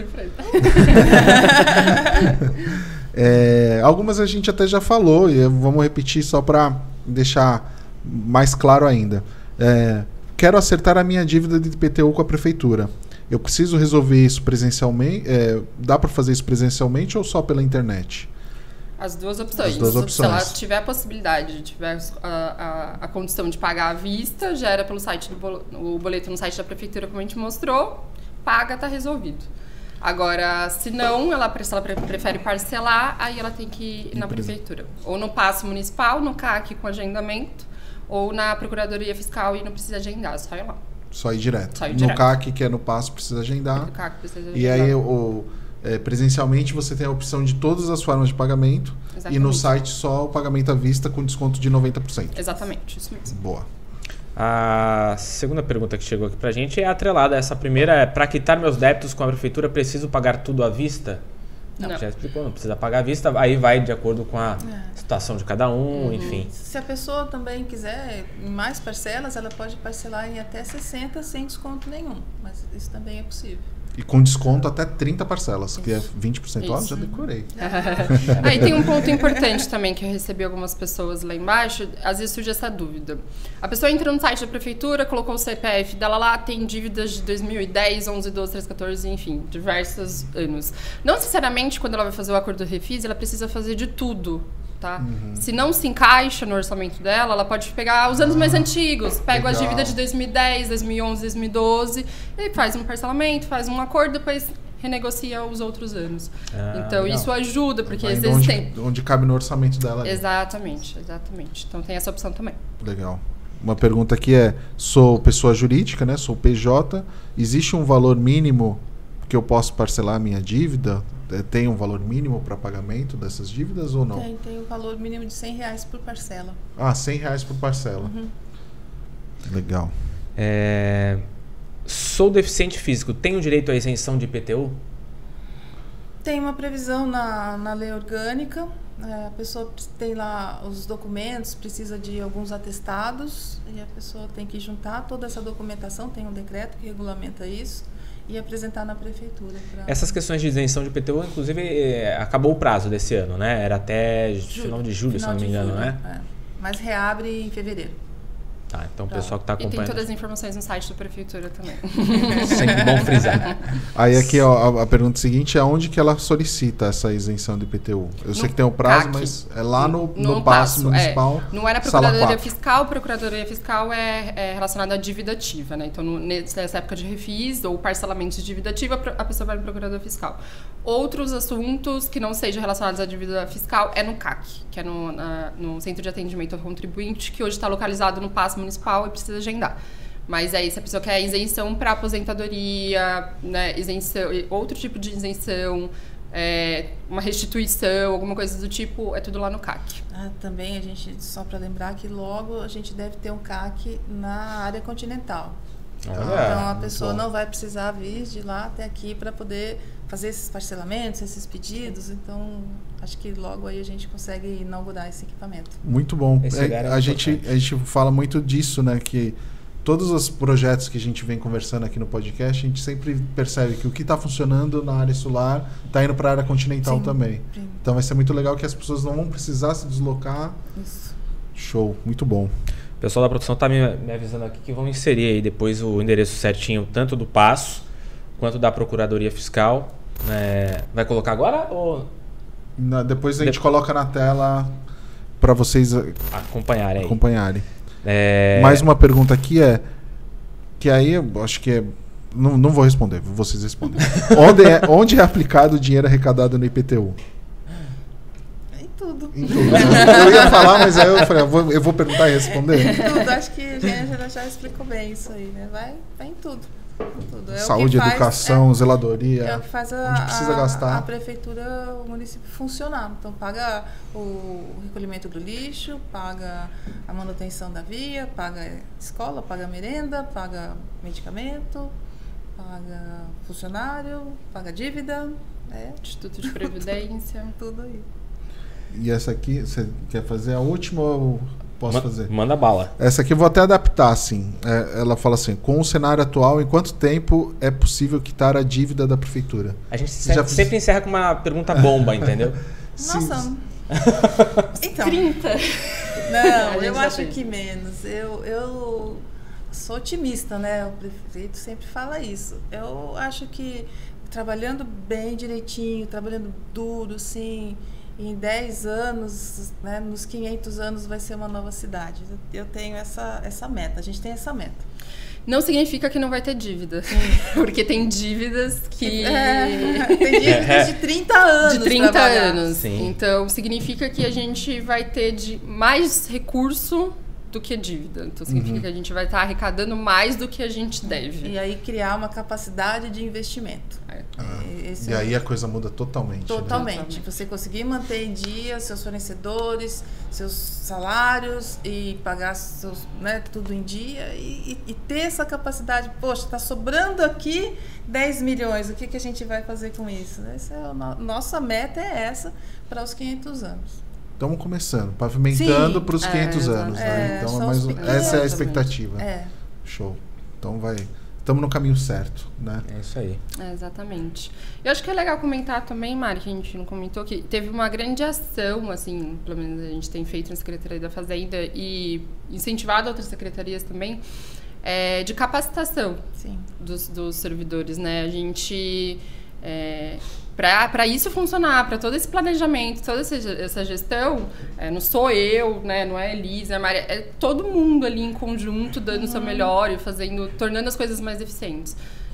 Speaker 1: é, algumas a gente até já falou, e vamos repetir só para deixar mais claro ainda. É, quero acertar a minha dívida de I P T U com a prefeitura. Eu preciso resolver isso presencialmente? É, dá para fazer isso presencialmente ou só pela internet?
Speaker 4: As duas opções.
Speaker 1: As duas opções.
Speaker 4: Se ela tiver a possibilidade, tiver a, a, a condição de pagar à vista, gera pelo site do boleto, o boleto no site da prefeitura, como a gente mostrou, paga, está resolvido. Agora, se não, ela, se ela prefere parcelar, aí ela tem que ir na prefeitura. Ou no passe municipal, no C A C com agendamento, ou na Procuradoria Fiscal e não precisa agendar, só ir lá.
Speaker 1: Só ir direto.
Speaker 4: Só ir
Speaker 1: no
Speaker 4: direto.
Speaker 1: C A C, que é no passo, precisa agendar.
Speaker 4: No C A C precisa agendar.
Speaker 1: E aí, o, é, presencialmente, você tem a opção de todas as formas de pagamento. Exatamente. E no site só o pagamento à vista com desconto de noventa por cento.
Speaker 4: Exatamente, isso mesmo.
Speaker 1: Boa.
Speaker 2: A segunda pergunta que chegou aqui pra gente é atrelada. Essa primeira é: para quitar meus débitos com a prefeitura, preciso pagar tudo à vista? Não. Já explicou, não precisa pagar à vista, aí vai de acordo com a é. situação de cada um, uhum. enfim.
Speaker 3: Se a pessoa também quiser em mais parcelas, ela pode parcelar em até sessenta sem desconto nenhum, mas isso também é possível.
Speaker 1: E com desconto até trinta parcelas, isso. Que é vinte por cento. Ó, já decorei.
Speaker 4: Aí tem um ponto importante também que eu recebi algumas pessoas lá embaixo, às vezes surge essa dúvida. A pessoa entrou no site da prefeitura, colocou o C P F dela lá, tem dívidas de dois mil e dez, onze, doze, treze, quatorze, enfim, diversos anos. Não necessariamente quando ela vai fazer o acordo refis, ela precisa fazer de tudo. Tá? Uhum. Se não se encaixa no orçamento dela, ela pode pegar os anos ah, mais antigos, pega a dívida de dois mil e dez, dois mil e onze, dois mil e doze e faz um parcelamento, faz um acordo, depois renegocia os outros anos. Ah, então legal. Isso ajuda, porque às vezes
Speaker 1: onde,
Speaker 4: tem...
Speaker 1: onde cabe no orçamento dela. Ali.
Speaker 4: Exatamente, exatamente. Então tem essa opção também.
Speaker 1: Legal. Uma pergunta aqui é: sou pessoa jurídica, né? Sou P J, existe um valor mínimo porque eu posso parcelar a minha dívida? Tem um valor mínimo para pagamento dessas dívidas ou não?
Speaker 3: Tem, tem um valor mínimo de cem reais por parcela.
Speaker 1: Ah, cem reais por parcela.
Speaker 3: Uhum.
Speaker 1: Legal.
Speaker 2: É... Sou deficiente físico, tenho direito à isenção de I P T U?
Speaker 3: Tem uma previsão na, na lei orgânica. É, a pessoa tem lá os documentos, precisa de alguns atestados e a pessoa tem que juntar toda essa documentação, tem um decreto que regulamenta isso e apresentar na prefeitura. Pra...
Speaker 2: Essas questões de isenção de I P T U, inclusive, é, acabou o prazo desse ano, né? Era até julho, final de julho,
Speaker 3: final
Speaker 2: se não me engano,
Speaker 3: julho,
Speaker 2: né?
Speaker 3: É. Mas reabre em fevereiro.
Speaker 2: Tá, então o
Speaker 3: Tá.
Speaker 2: pessoal que está
Speaker 4: E tem
Speaker 2: acompanhando...
Speaker 4: todas as informações no site da prefeitura também.
Speaker 2: Sempre bom frisar.
Speaker 1: Aí aqui ó, a, a pergunta seguinte é onde que ela solicita essa isenção de I P T U? Eu sei
Speaker 4: No
Speaker 1: que tem o prazo,
Speaker 4: C A C.
Speaker 1: mas é lá no, no,
Speaker 4: No
Speaker 1: passo
Speaker 4: passo,
Speaker 1: municipal.
Speaker 4: É. Não é na
Speaker 1: sala
Speaker 4: Procuradoria
Speaker 1: quatro.
Speaker 4: Fiscal, Procuradoria Fiscal é, é relacionada à dívida ativa, né? Então, no, nessa época de refis ou parcelamento de dívida ativa, a pessoa vai no Procurador Fiscal. Outros assuntos que não sejam relacionados à dívida fiscal é no C A C, que é no, na, no Centro de Atendimento ao Contribuinte, que hoje está localizado no passo municipal e precisa agendar. Mas aí, se a pessoa quer isenção para aposentadoria, né, isenção, outro tipo de isenção, é, uma restituição, alguma coisa do tipo, é tudo lá no C A C.
Speaker 3: Ah, também a gente, só para lembrar que logo a gente deve ter um C A C na área continental.
Speaker 2: Olha,
Speaker 3: então a pessoa
Speaker 1: bom.
Speaker 3: não vai precisar vir de lá até aqui para poder fazer esses parcelamentos, esses pedidos. Então acho que logo aí a gente consegue inaugurar esse equipamento.
Speaker 1: Muito bom.
Speaker 2: Esse
Speaker 1: É,
Speaker 2: lugar é
Speaker 1: a, gente,
Speaker 2: importante.
Speaker 1: a gente fala muito disso, né? Que todos os projetos que a gente vem conversando aqui no podcast, a gente sempre percebe que o que está funcionando na área insular está indo para a área continental
Speaker 3: Sim,
Speaker 1: também.
Speaker 3: sim.
Speaker 1: Então vai ser muito legal que as pessoas não vão precisar se deslocar.
Speaker 3: Isso.
Speaker 1: Show, muito bom.
Speaker 2: O pessoal da produção está me, me avisando aqui que vão inserir aí depois o endereço certinho, tanto do Passo quanto da Procuradoria Fiscal. É, vai colocar agora ou
Speaker 1: Na- depois a gente
Speaker 2: De-
Speaker 1: coloca na tela para vocês a-
Speaker 2: acompanharem aí?
Speaker 1: acompanharem.
Speaker 2: É,
Speaker 1: Mais uma pergunta aqui é que aí eu acho que é não, não vou responder, vocês respondem. onde, é, onde é aplicado o dinheiro arrecadado no I P T U?
Speaker 3: Em tudo.
Speaker 1: Em tudo, né? Eu ia falar, mas aí eu falei, eu vou, eu vou perguntar e responder.
Speaker 3: Em tudo. Acho que a Angela já explicou bem isso aí, né? Vai, vai em tudo. Em tudo. É o
Speaker 1: Saúde,
Speaker 3: que faz-
Speaker 1: educação,
Speaker 3: é,
Speaker 1: zeladoria.
Speaker 3: É o que faz a,
Speaker 1: onde precisa
Speaker 3: a-
Speaker 1: gastar.
Speaker 3: a prefeitura, o município funcionar. Então, paga o recolhimento do lixo, paga a manutenção da via, paga escola, paga merenda, paga medicamento, paga funcionário, paga dívida, é
Speaker 4: Instituto de Previdência.
Speaker 3: tudo aí.
Speaker 1: E essa aqui, você quer fazer a última ou posso
Speaker 2: ma-
Speaker 1: fazer?
Speaker 2: Manda bala.
Speaker 1: Essa aqui eu vou até adaptar, assim. É, ela fala assim, com o cenário atual, em quanto tempo é possível quitar a dívida da prefeitura?
Speaker 2: A gente
Speaker 1: Já
Speaker 2: sempre,
Speaker 1: fiz-
Speaker 2: sempre encerra com uma pergunta bomba, entendeu?
Speaker 3: Nossa, então,
Speaker 4: trinta.
Speaker 3: não,
Speaker 4: gente
Speaker 3: eu
Speaker 4: já
Speaker 3: acho
Speaker 4: fez.
Speaker 3: que menos. Eu, eu sou otimista, né? O prefeito sempre fala isso. Eu acho que trabalhando bem direitinho, trabalhando duro, sim, em dez anos, né, nos quinhentos anos vai ser uma nova cidade. Eu tenho essa, essa meta, a gente tem essa meta.
Speaker 4: Não significa que não vai ter dívida. Porque tem dívidas que...
Speaker 3: É, tem dívidas de trinta anos.
Speaker 4: de trinta
Speaker 3: pra pagar.
Speaker 4: anos.
Speaker 2: Sim.
Speaker 4: Então, significa que a gente vai ter de mais recurso do que dívida. Então, significa
Speaker 1: Uhum.
Speaker 4: que a gente vai estar arrecadando mais do que a gente deve.
Speaker 3: E aí criar uma capacidade de investimento.
Speaker 4: É.
Speaker 3: É, esse
Speaker 1: E
Speaker 3: é o-
Speaker 1: aí a coisa muda totalmente. né?
Speaker 3: Totalmente.
Speaker 4: Totalmente.
Speaker 3: Você conseguir manter em dia seus fornecedores, seus salários e pagar seus, né, tudo em dia e, e- e ter essa capacidade. Poxa, está sobrando aqui dez milhões, o que, que a gente vai fazer com isso? Essa é a no- nossa meta é essa para os quinhentos anos.
Speaker 1: Estamos começando, pavimentando
Speaker 3: Sim.
Speaker 1: para os
Speaker 4: É,
Speaker 1: quinhentos
Speaker 4: exato.
Speaker 1: anos.
Speaker 3: É,
Speaker 1: Né? Então,
Speaker 3: são
Speaker 1: é mais
Speaker 3: os
Speaker 1: um-
Speaker 3: pequenos.
Speaker 1: essa é a
Speaker 4: Exatamente.
Speaker 1: expectativa.
Speaker 3: É.
Speaker 1: Show. Então vai. Estamos no caminho certo, né?
Speaker 2: É isso aí.
Speaker 4: É, exatamente. Eu acho que é legal comentar também, Mari, que a gente não comentou, que teve uma grande ação, assim, pelo menos a gente tem feito na Secretaria da Fazenda e incentivado outras secretarias também, é, de capacitação
Speaker 3: Sim.
Speaker 4: dos, dos servidores, né? A gente... É, para isso funcionar, para todo esse planejamento, toda essa, essa gestão, é, não sou eu, né, não é a Elisa, é a Maria, é todo mundo ali em conjunto dando o seu melhor e fazendo, tornando as coisas mais eficientes.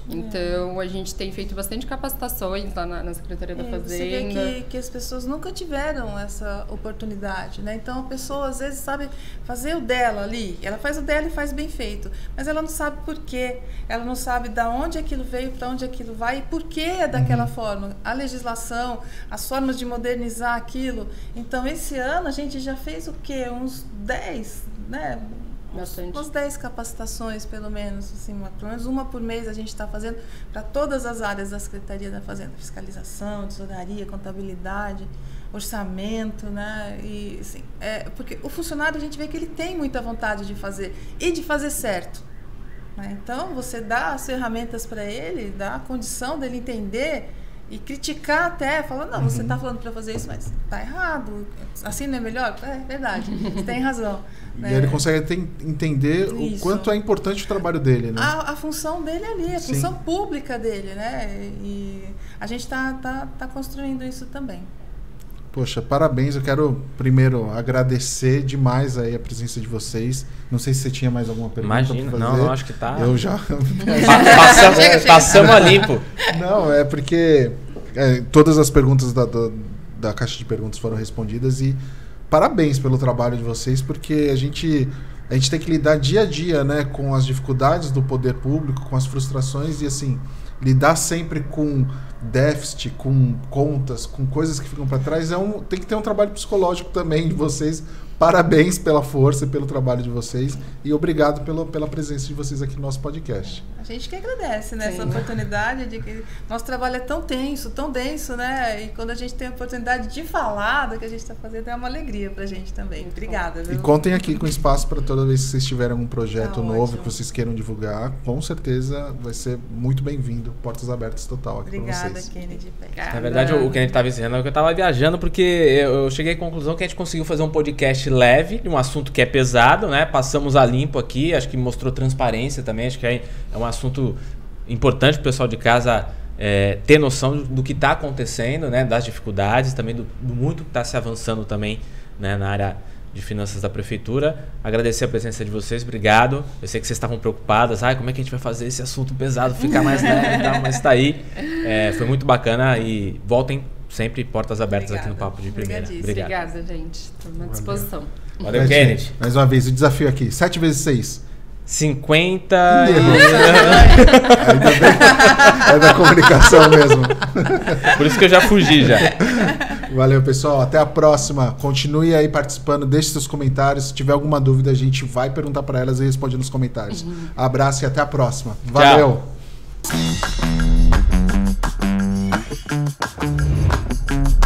Speaker 4: Então, a gente tem feito bastante capacitações lá na, na Secretaria da
Speaker 3: É,
Speaker 4: Fazenda.
Speaker 3: você vê que, que as pessoas nunca tiveram essa oportunidade, né? Então, a pessoa, às vezes, sabe fazer o dela ali. Ela faz o dela e faz bem feito. Mas ela não sabe por quê. Ela não sabe de onde aquilo veio, para onde aquilo vai e por que é daquela uhum. forma. A legislação, as formas de modernizar aquilo. Então, esse ano, a gente já fez o quê? Uns dez, né?
Speaker 4: Bastante.
Speaker 3: Umas dez capacitações, pelo menos, assim, uma, pelo menos uma por mês a gente está fazendo para todas as áreas da Secretaria da Fazenda, fiscalização, tesouraria, contabilidade, orçamento, né? E, assim, é, porque o funcionário a gente vê que ele tem muita vontade de fazer e de fazer certo. Né? Então, você dá as ferramentas para ele, dá a condição dele entender e criticar até, falando, não, uhum. você está falando para fazer isso, mas está errado, assim não é melhor? É verdade, você tem razão. Né?
Speaker 1: E ele consegue ter, entender isso. O quanto é importante o trabalho dele, né?
Speaker 3: A, a função dele ali, a Sim. função pública dele, né? E a gente está tá, tá construindo isso também.
Speaker 1: Poxa, parabéns. Eu quero primeiro agradecer demais aí a presença de vocês. Não sei se você tinha mais alguma pergunta para fazer.
Speaker 2: Não, não, acho que tá.
Speaker 1: Eu já...
Speaker 2: passamos, chega, chega. passamos a limpo.
Speaker 1: Não, é porque é, todas as perguntas da, da, da caixa de perguntas foram respondidas e parabéns pelo trabalho de vocês, porque a gente, a gente tem que lidar dia a dia, né, com as dificuldades do poder público, com as frustrações e, assim, lidar sempre com déficit, com contas, com coisas que ficam para trás, é um, tem que ter um trabalho psicológico também de vocês. Parabéns pela força e pelo trabalho de vocês e obrigado pelo, pela presença de vocês aqui no nosso podcast.
Speaker 3: A gente que agradece, né, essa oportunidade de que nosso trabalho é tão tenso, tão denso, né? E quando a gente tem a oportunidade de falar do que a gente está fazendo, é uma alegria pra gente também. Obrigada. Viu?
Speaker 1: E contem aqui com espaço para toda vez que vocês tiverem algum projeto
Speaker 3: tá
Speaker 1: novo
Speaker 3: ótimo.
Speaker 1: Que vocês queiram divulgar, com certeza vai ser muito bem-vindo. Portas abertas total aqui para vocês.
Speaker 3: Obrigada, Kennedy.
Speaker 2: Na verdade, o que a gente estava ensinando é que eu estava viajando porque eu cheguei à conclusão que a gente conseguiu fazer um podcast leve, de um assunto que é pesado, né? Passamos a limpo aqui, acho que mostrou transparência também, acho que é um assunto importante para o pessoal de casa é, ter noção do que está acontecendo, né? Das dificuldades, também do, do muito que está se avançando também, né? Na área de finanças da prefeitura. Agradecer a presença de vocês, obrigado. Eu sei que vocês estavam preocupadas, ah, como é que a gente vai fazer esse assunto pesado ficar mais leve, né? Mas está aí, é, foi muito bacana e voltem sempre, portas abertas Obrigada. Aqui no Papo de Primeira.
Speaker 4: Obrigado. Obrigada, gente. Estou à disposição.
Speaker 2: Valeu, Valeu Kennedy.
Speaker 1: Mais uma vez, o desafio aqui, sete vezes seis.
Speaker 2: cinquenta...
Speaker 1: Ainda bem, é da comunicação mesmo.
Speaker 2: Por isso que eu já fugi já.
Speaker 1: Valeu, pessoal. Até a próxima. Continue aí participando, deixe seus comentários. Se tiver alguma dúvida, a gente vai perguntar para elas e responde nos comentários. Uhum. Abraço e até a próxima. Valeu.
Speaker 2: Tchau.